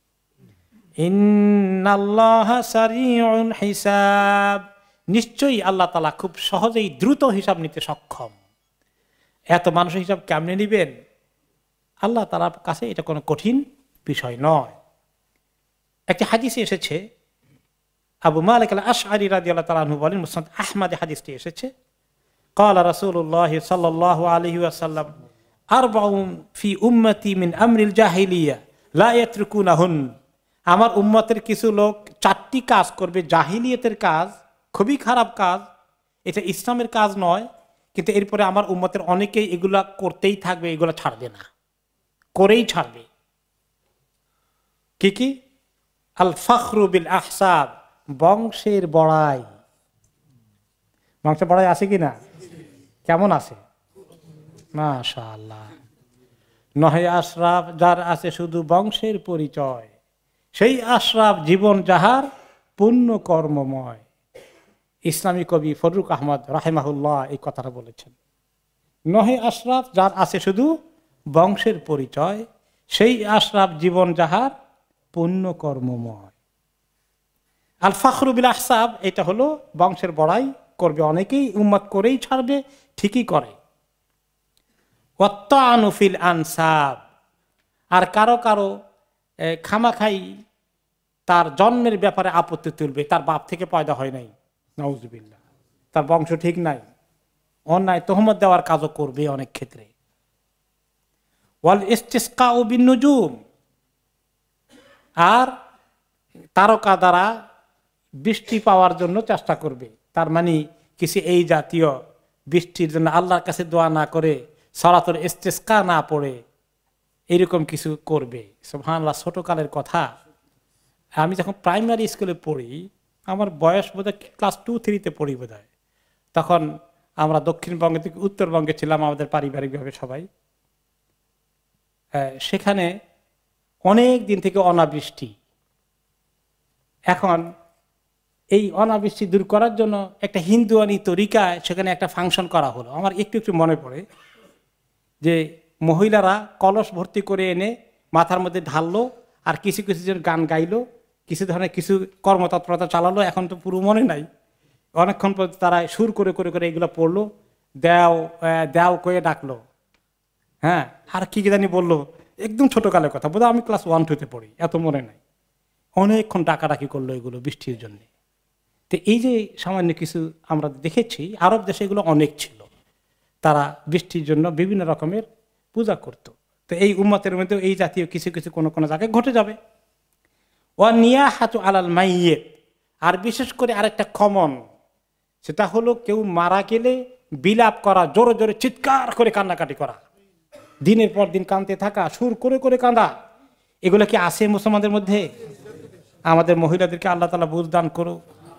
ইন্নাল্লাহা সারিউল হিসাব, নিশ্চয়ই আল্লাহ তাআলা খুব সহজেই দ্রুত হিসাব নিতে সক্ষম। এত মানুষের হিসাব কেমনে নিবেন? আল্লাহ তাআলার কাছে এটা কোনো কঠিন বিষয় নয়। একটি হাদিসে এসেছে, আবু মালিক আল আশআরী রাদিয়াল্লাহু তাআলা আনহু বলেন, মুসনাদ আহমদে হাদিসটি এসেছে, قال رسول الله صلى الله عليه وسلم أربع في أمتي من أمر الجاهلية لا يتركونهن, আমার উম্মতের কিছু লোক 4টি কাজ করবে, জাহিলিয়তের কাজ, খুবই খারাপ কাজ, এটা ইসলামের কাজ নয়, কিন্তু এরপরে আমার উম্মতের অনেকেই এগুলা করতেই থাকবে, এগুলা ছাড়বে না, করেই ছাড়বে। কি কি? আল ফখরু বিল আহসাব, বংশের বড়াই। বংশের বড়াই আছে কিনা? কেমন আছে? মাশাআল্লাহ। নহে আশরাফ যার আছে শুধু বংশের পরিচয়, সেই আশরাফ জীবন যাহার পুণ্য কর্মময়। ইসলামী কবি ফরুক আহমদ রাহিমাহুল্লাহ এই কথাটা বলেছেন। নহে আশরাফ যার আছে শুধু বংশের পরিচয়, সেই আশরাফ জীবন যাহার পুণ্য কর্মময়। আল ফখরু বিল আহসাব, এটা হলো বংশের বড়াই করবে অনেকেই, উম্মত করেই ছাড়বে, ঠিকই করে। ওয়াত্তানু ফিল আনসাব, আর কারো কারো খামাখাই তার জন্মের ব্যাপারে আপত্তি তুলবে, তার বাপ থেকে পয়দা হয় নাই, নাউজুবিল্লাহ, তার বংশ ঠিক নাই, অন্যায় তহমত দেওয়ার কাজও করবে অনেক ক্ষেত্রে। ওয়াল ইস্তিসকা বিন নুজুম, আর তারকা দ্বারা বৃষ্টি পাওয়ার জন্য চেষ্টা করবে। তার মানে কিছু এই জাতীয় বৃষ্টির জন্য আল্লাহর কাছে দোয়া না করে, সালাতুল ইস্তিসকা না পড়ে, এরকম কিছু করবে। সুবহানাল্লাহ, ছোটকালের কথা। আমি যখন প্রাইমারি স্কুলে পড়ি, আমার বয়স বোধহয় ক্লাস 2-3 পড়ি বোধহয়, তখন আমরা দক্ষিণবঙ্গে থেকে উত্তরবঙ্গে ছিলাম আমাদের পারিবারিকভাবে সবাই। সেখানে অনেক দিন থেকে অনাবৃষ্টি। এখন এই অনাবৃষ্টি দূর করার জন্য একটা হিন্দুয়ানি তরিকায় সেখানে একটা ফাংশন করা হলো। আমার একটু একটু মনে পড়ে যে মহিলারা কলস ভর্তি করে এনে মাথার মধ্যে ঢাললো, আর কিছু কিছু জন গান গাইলো, কিছু ধরনের কিছু কর্মতৎপরতা চালালো, এখন তো পুরো মনে নাই। অনেকক্ষণ পর তারা সুর করে করে করে এগুলো পড়লো, দেও দেও কয়ে ডাকলো, হ্যাঁ, আর কি জানি বললো, একদম ছোটকালের কথা, বোধহয় আমি ক্লাস 1-2-তে পড়ি, এত মনে নাই। অনেকক্ষণ ডাকাডাকি করলো এগুলো বৃষ্টির জন্য। তো এই যে সামান্য কিছু আমরা দেখেছি, আরব দেশে এগুলো অনেক ছিল, তারা বৃষ্টির জন্য বিভিন্ন রকমের পূজা করত। তো এই উম্মতের মধ্যে এই জাতীয় কিছু কিছু কোনো কোনো জায়গায় ঘটে যাবে। ওয়া নিয়াহাতু আলাল মাইয়িত, আর বিশেষ করে আরেকটা কমন, সেটা হলো কেউ মারা গেলে বিলাপ করা, জোরে জোরে চিৎকার করে কান্নাকাটি করা, দিনের পর দিন কাঁদতে থাকা, সুর করে করে কাঁদা, এগুলো কি আছে মুসলমানদের মধ্যে? আমাদের মহিলাদেরকে আল্লাহ তাআলা বুঝ দান করো।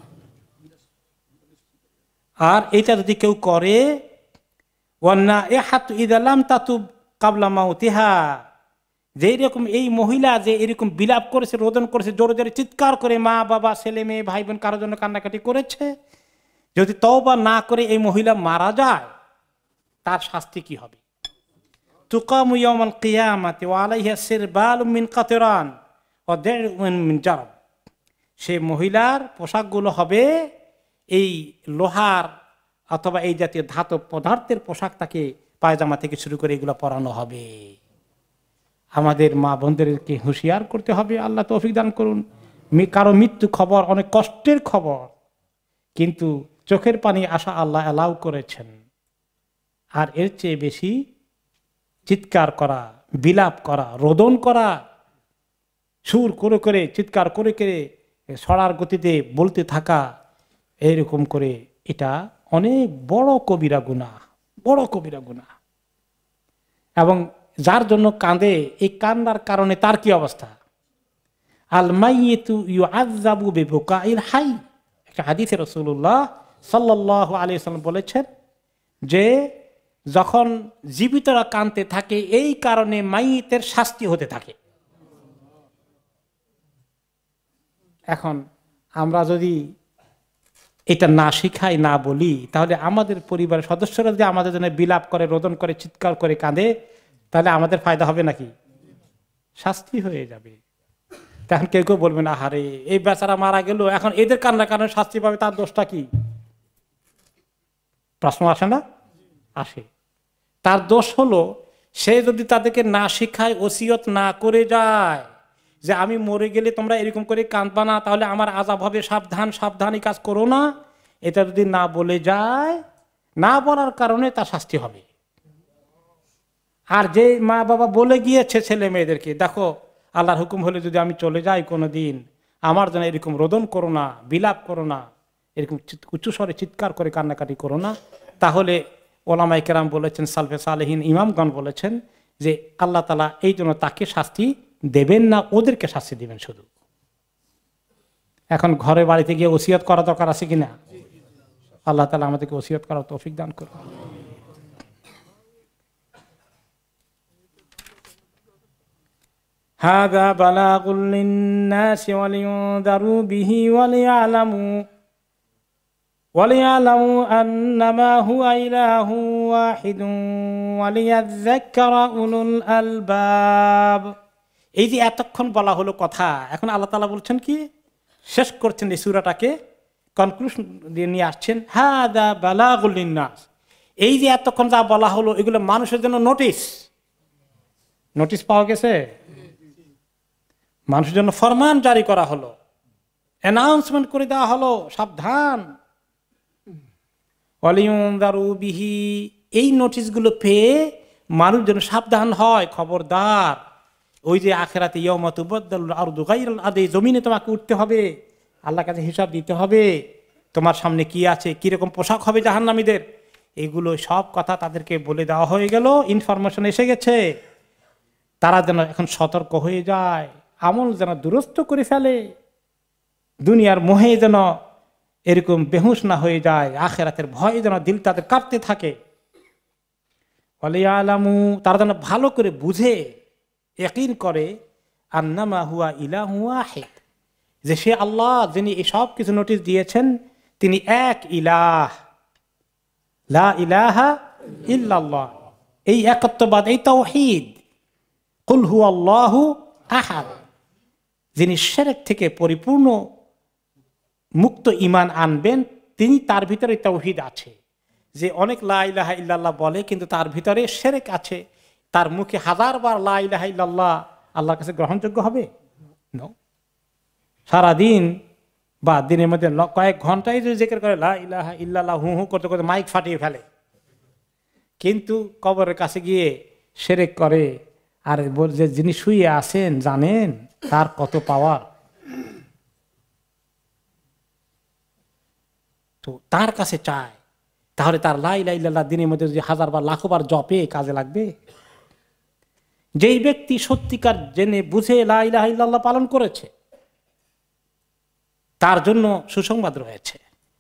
আর এটা যদি কেউ করে, ওয়ান্না ইহাতু ইযা লাম তাতুব ক্বাবলা মাউতিহা, যে এরকম এই মহিলা যে এরকম বিলাপ করেছে, রোদন করেছে, জোরে জোরে চিৎকার করে, মা বাবা ছেলে মেয়ে ভাই বোন কারোর জন্য কান্নাকাটি করেছে, যদি তওবা না করে এই মহিলা মারা যায়, তার শাস্তি কি হবে? তুকামু ইয়াউমাল কিয়ামাতি ওয়া আলাইহা সিরবালুম মিন কাতরান ওয়া দিরউন মিন জারব, সেই মহিলার পোশাকগুলো হবে এই লোহার অথবা এই জাতীয় ধাতব পদার্থের পোশাক, তাকে পায়জামা থেকে শুরু করে এগুলো পরানো হবে। আমাদের মা বোনদেরকে হুঁশিয়ার করতে হবে, আল্লাহ তৌফিক দান করুন। কারো মৃত্যু খবর অনেক কষ্টের খবর, কিন্তু চোখের পানি আসা আল্লাহ অ্যালাউ করেছেন। আর এর চেয়ে বেশি চিৎকার করা, বিলাপ করা, রোদন করা, সুর করে করে চিৎকার করে করে সরার গতিতে বলতে থাকা, এইরকম করে, এটা অনেক বড় কবিরা গুনাহ, বড় কবিরা গুনাহ। এবং যার জন্য কাঁদে, এই কান্নার কারণে তার কি অবস্থা? আল মাইয়িতু ইউআযাবু বিবুকাইল হাই, একটা হাদিসে রাসূলুল্লাহ সাল্লাল্লাহু আলাইহি ওয়াসাল্লাম বলেছেন যে যখন জীবিতরা কাঁদতে থাকে, এই কারণে মাইয়িতের শাস্তি হতে থাকে। এখন আমরা যদি এটা না শিখাই, না বলি, তাহলে আমাদের পরিবারের সদস্যরা যদি আমাদের জন্য বিলাপ করে, রোদন করে, চিৎকার করে কাঁদে, তাহলে আমাদের ফায়দা হবে নাকি? শাস্তি হয়ে যাবে। তখন কেউ কেউ বলবে না, আরে এই বেচারা মারা গেল, এখন এদের কান্নার কারণে শাস্তি পাবে, তার দোষটা কি? প্রশ্ন আসে না? আসে। তার দোষ হলো সে যদি তাদেরকে না শিখায়, ওসিয়ত না করে যায় যে আমি মরে গেলে তোমরা এরকম করে কাঁদবা না, তাহলে আমার আযাব হবে, সাবধান সাবধান, এই কাজ করো না, এটা যদি না বলে যায়, না বলার কারণে তার শাস্তি হবে। আর যে মা বাবা বলে গিয়েছে ছেলে মেয়েদেরকে, দেখো আল্লাহর হুকুম হলে যদি আমি চলে যাই কোনো দিন, আমার জন্য এরকম রোদন করো না, বিলাপ করো না, এরকম উচ্চ স্বরে চিৎকার করে কান্নাকাটি করো না, তাহলে ওলামায়ে কেরাম বলেছেন, সালফে সালেহিন ইমামগণ বলেছেন যে আল্লাহ তাআলা এই জন্য তাকে শাস্তি দেবেন না, ওদেরকে শাস্তি দিবেন শুধু। এখন ঘরে বাড়িতে গিয়ে ওসিয়ত করা দরকার আছে কিনা? আল্লাহ তাআলা আমাদেরকে ওসিয়ত করার তৌফিক দান করুন। হাযা বালাগুল লিন-নাসি ওয়া লিয়ুনযারু বিহি ওয়া লিয়ালামু আন্নামা হুয়া ইলাহুন ওয়াহিদুন ওয়া লিয়াযাক্কারা উলুল আলবাব। এই যে এতক্ষণ বলা হলো কথা, এখন আল্লাহ তাআলা বলছেন কি, শেষ করছেন এই সূরাটাকে, কনক্লুশন দিয়ে নিয়ে আসছেন, হাযা বালাগুল লিন-নাস। এই যে এতক্ষণ যা বলা হলো, এগুলো মানুষের জন্য নোটিশ পাওয়া গেছে, মানুষের জন্য ফরমান জারি করা হলো, অ্যানাউন্সমেন্ট করে দেওয়া হলো, সাবধান। ওয়ালিউনযারু বিহি, এই নোটিশগুলো পেয়ে মানুষ যেন সাবধান হয়, খবরদার, ওই যে আখিরাতে ইয়াউমা তুবাদদালুল আরদু গায়রাল আরদি, জমিনে তোমাকে উঠতে হবে, আল্লাহর কাছে হিসাব দিতে হবে, তোমার সামনে কি আছে, কিরকম পোশাক হবে জাহান্নামীদের, এগুলো সব কথা তাদেরকে বলে দেওয়া হয়ে গেল, ইনফরমেশন এসে গেছে। তারা যেন এখন সতর্ক হয়ে যায়, আমল যেন দুরস্ত করে ফেলে, দুনিয়ার মোহে যেন এরকম বেহুশ না হয়ে যায়, আখিরাতের ভয়ে যেন দিল তাদের কাঁপতে থাকে। ওয়ালিয়ালামু, তারা যেন ভালো করে বুঝে, ইয়াকিন করে, আন্নামা হুয়া ইলাহু ওয়াহিদ, যে সে আল্লাহ যিনি এই সব কিছু নোটিশ দিয়েছেন তিনি এক ইলাহ, লা ইলাহা ইল্লাল্লাহ, এই একত্ববাদ, এই তাওহীদ, কুল হুয়াল্লাহু আহাদ, যিনি শিরক থেকে পরিপূর্ণ মুক্ত ঈমান আনবেন তিনি, তার ভিতরে তাওহীদ আছে। যে অনেক লা ইলাহা ইল্লাল্লাহ বলে কিন্তু তার ভিতরে শিরক আছে, তার মুখে হাজারবার লা ইলাহা ইল্লাল্লাহ আল্লাহর কাছে গ্রহণযোগ্য হবে? নো। সারাদিন বা দিনের মধ্যে কয়েক ঘন্টায় যদি জিকির করে লা ইলাহা ইল্লাল্লাহ হু হু করতে করতে মাইক ফাটিয়ে ফেলে, কিন্তু কবরের কাছে গিয়ে শিরক করে আর যে যিনি শুয়ে আছেন জানেন তার কত পাওয়ার, তো তার কাছে চায়, তাহলে তার লা ইলাহা ইল্লাল্লাহ দিনের মধ্যে যদি হাজারবার লাখবার জপে কাজে লাগবে? যেই ব্যক্তি সত্যিকার জেনে বুঝে লা ইলাহা ইল্লাল্লাহ পালন করেছে তার জন্য সুসংবাদ রয়েছে।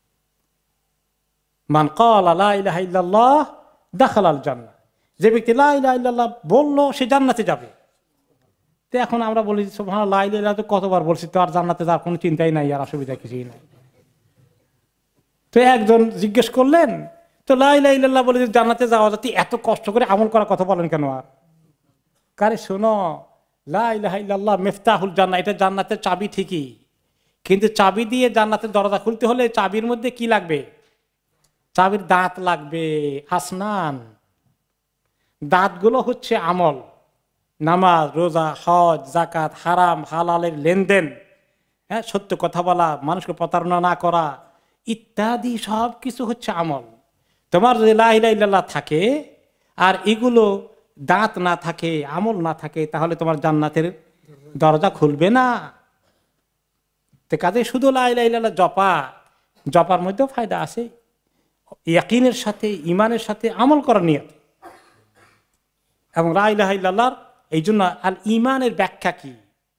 মান ক্বালা লা ইলাহা ইল্লাল্লাহ দাখালাল জান্নাহ, যে ব্যক্তি লা ইলাহা ইল্লাল্লাহ বললো সে জান্নাতে যাবে। তো এখন আমরা বলি সুবহানাল্লাহ, লা ইলাহা ইল্লাল্লাহ তো কতবার বলছি, তো আর জান্নাতে যাওয়ার কোনো চিন্তাই নাই, আর অসুবিধা কিছুই নাই। তো একজন জিজ্ঞেস করলেন, তো লা ইলাহা ইল্লাল্লাহ বলে যদি জান্নাতে যাওয়া যায় এত কষ্ট করে আমল করার কথা বলেন কেন? আর কারে শোনো, লা ইলাহা ইল্লাল্লাহ মিফতাহুল জান্নাহ, এটা জান্নাতের চাবি ঠিকই, কিন্তু চাবি দিয়ে জান্নাতের দরজা খুলতে হলে চাবির মধ্যে কি লাগবে? চাবির দাঁত লাগবে, আসনান। দাঁতগুলো হচ্ছে আমল, নামাজ, রোজা, হজ, যাকাত, হারাম হালালের লেনদেন, হ্যাঁ, সত্য কথা বলা, মানুষকে প্রতারণা না করা ইত্যাদি সব কিছু হচ্ছে আমল। তোমার যদি লা ইলাহা ইল্লাল্লাহ থাকে আর এগুলো দাঁত না থাকে, আমল না থাকে, তাহলে তোমার জান্নাতের দরজা খুলবে না। তো কাজে শুধু লা ইলাহা ইল্লাল্লাহ জপার মধ্যেও ফায়দা আছে, ইয়াকিনের সাথে ঈমানের সাথে আমল করার নিয়তে। এবং লা ইলাহা ইল্লাল্লাহর এই জন্য আল ঈমানের ব্যাখ্যা কি?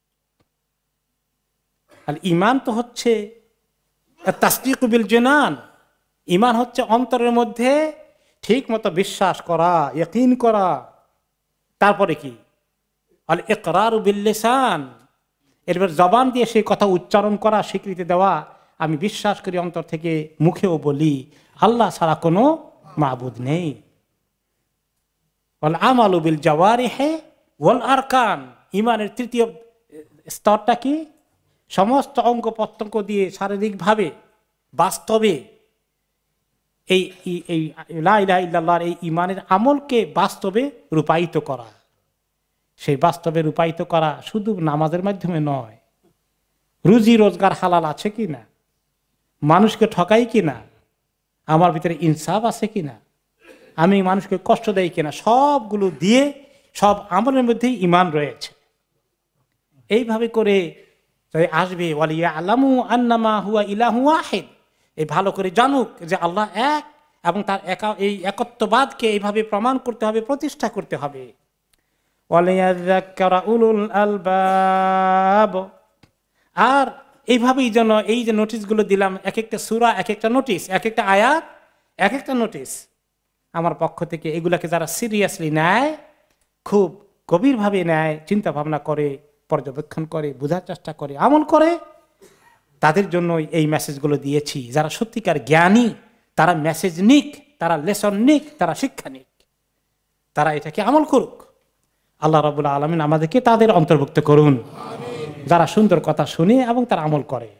আল ঈমান তো হচ্ছে তাসদীক বিল জানান, ঈমান হচ্ছে অন্তরের মধ্যে ঠিক মতো বিশ্বাস করা, ইয়াকিন করা। তারপরে কি? আল ইকরার বিল লিসান, এরপর জবান দিয়ে সেই কথা উচ্চারণ করা, স্বীকৃতি দেওয়া, আমি বিশ্বাস করি অন্তর থেকে, মুখেও বলি আল্লাহ ছাড়া কোনো মাবুদ নেই। ওয়াল আমালু বিল জাওয়ারিহি ওয়াল আরকান, ঈমানের তৃতীয় স্তরটা কি? সমস্ত অঙ্গ প্রত্যঙ্গ দিয়ে শারীরিকভাবে বাস্তবে এই লা ইলাহা ইল্লাল্লাহর এই ঈমানের আমলকে বাস্তবে রূপায়িত করা। সেই বাস্তবে রূপায়িত করা শুধু নামাজের মাধ্যমে নয়, রুজি রোজগার হালাল আছে কিনা, মানুষকে ঠকাই কিনা, আমার ভিতরে ইনসাফ আছে কিনা, আমি মানুষকে কষ্ট দেই কিনা, সবগুলো দিয়ে সব আমলের মধ্যেই ঈমান রয়েছে। এইভাবে করে আসবে ওয়ালিয়া আলামু আন্নামা হুয়া ইলাহু ওয়াহিদ, এই ভালো করে জানুক যে আল্লাহ এক, এবং তার এই একত্ববাদকে এইভাবে প্রমাণ করতে হবে, প্রতিষ্ঠা করতে হবে। ওয়ালিয়াযাক্কারা উলুল আলবাব, আর এইভাবেই যেন এই যে নোটিশগুলো দিলাম, এক একটা সূরা এক একটা নোটিশ, এক একটা আয়াত এক একটা নোটিশ, আমার পক্ষ থেকে এগুলাকে যারা সিরিয়াসলি নেয়, খুব গভীরভাবে নেয়, চিন্তা ভাবনা করে, পর্যবেক্ষণ করে, বোঝার চেষ্টা করে, আমল করে, তাদের জন্য এই মেসেজগুলো দিয়েছি। যারা সত্যিকার জ্ঞানী তারা মেসেজ নিক, তারা লেসন নিক, তারা শিক্ষা নিক, তারা এটাকে আমল করুক। আল্লাহ রাব্বুল আলামিন আমাদেরকে তাদের অন্তর্ভুক্ত করুন যারা সুন্দর কথা শুনে এবং তারা আমল করে।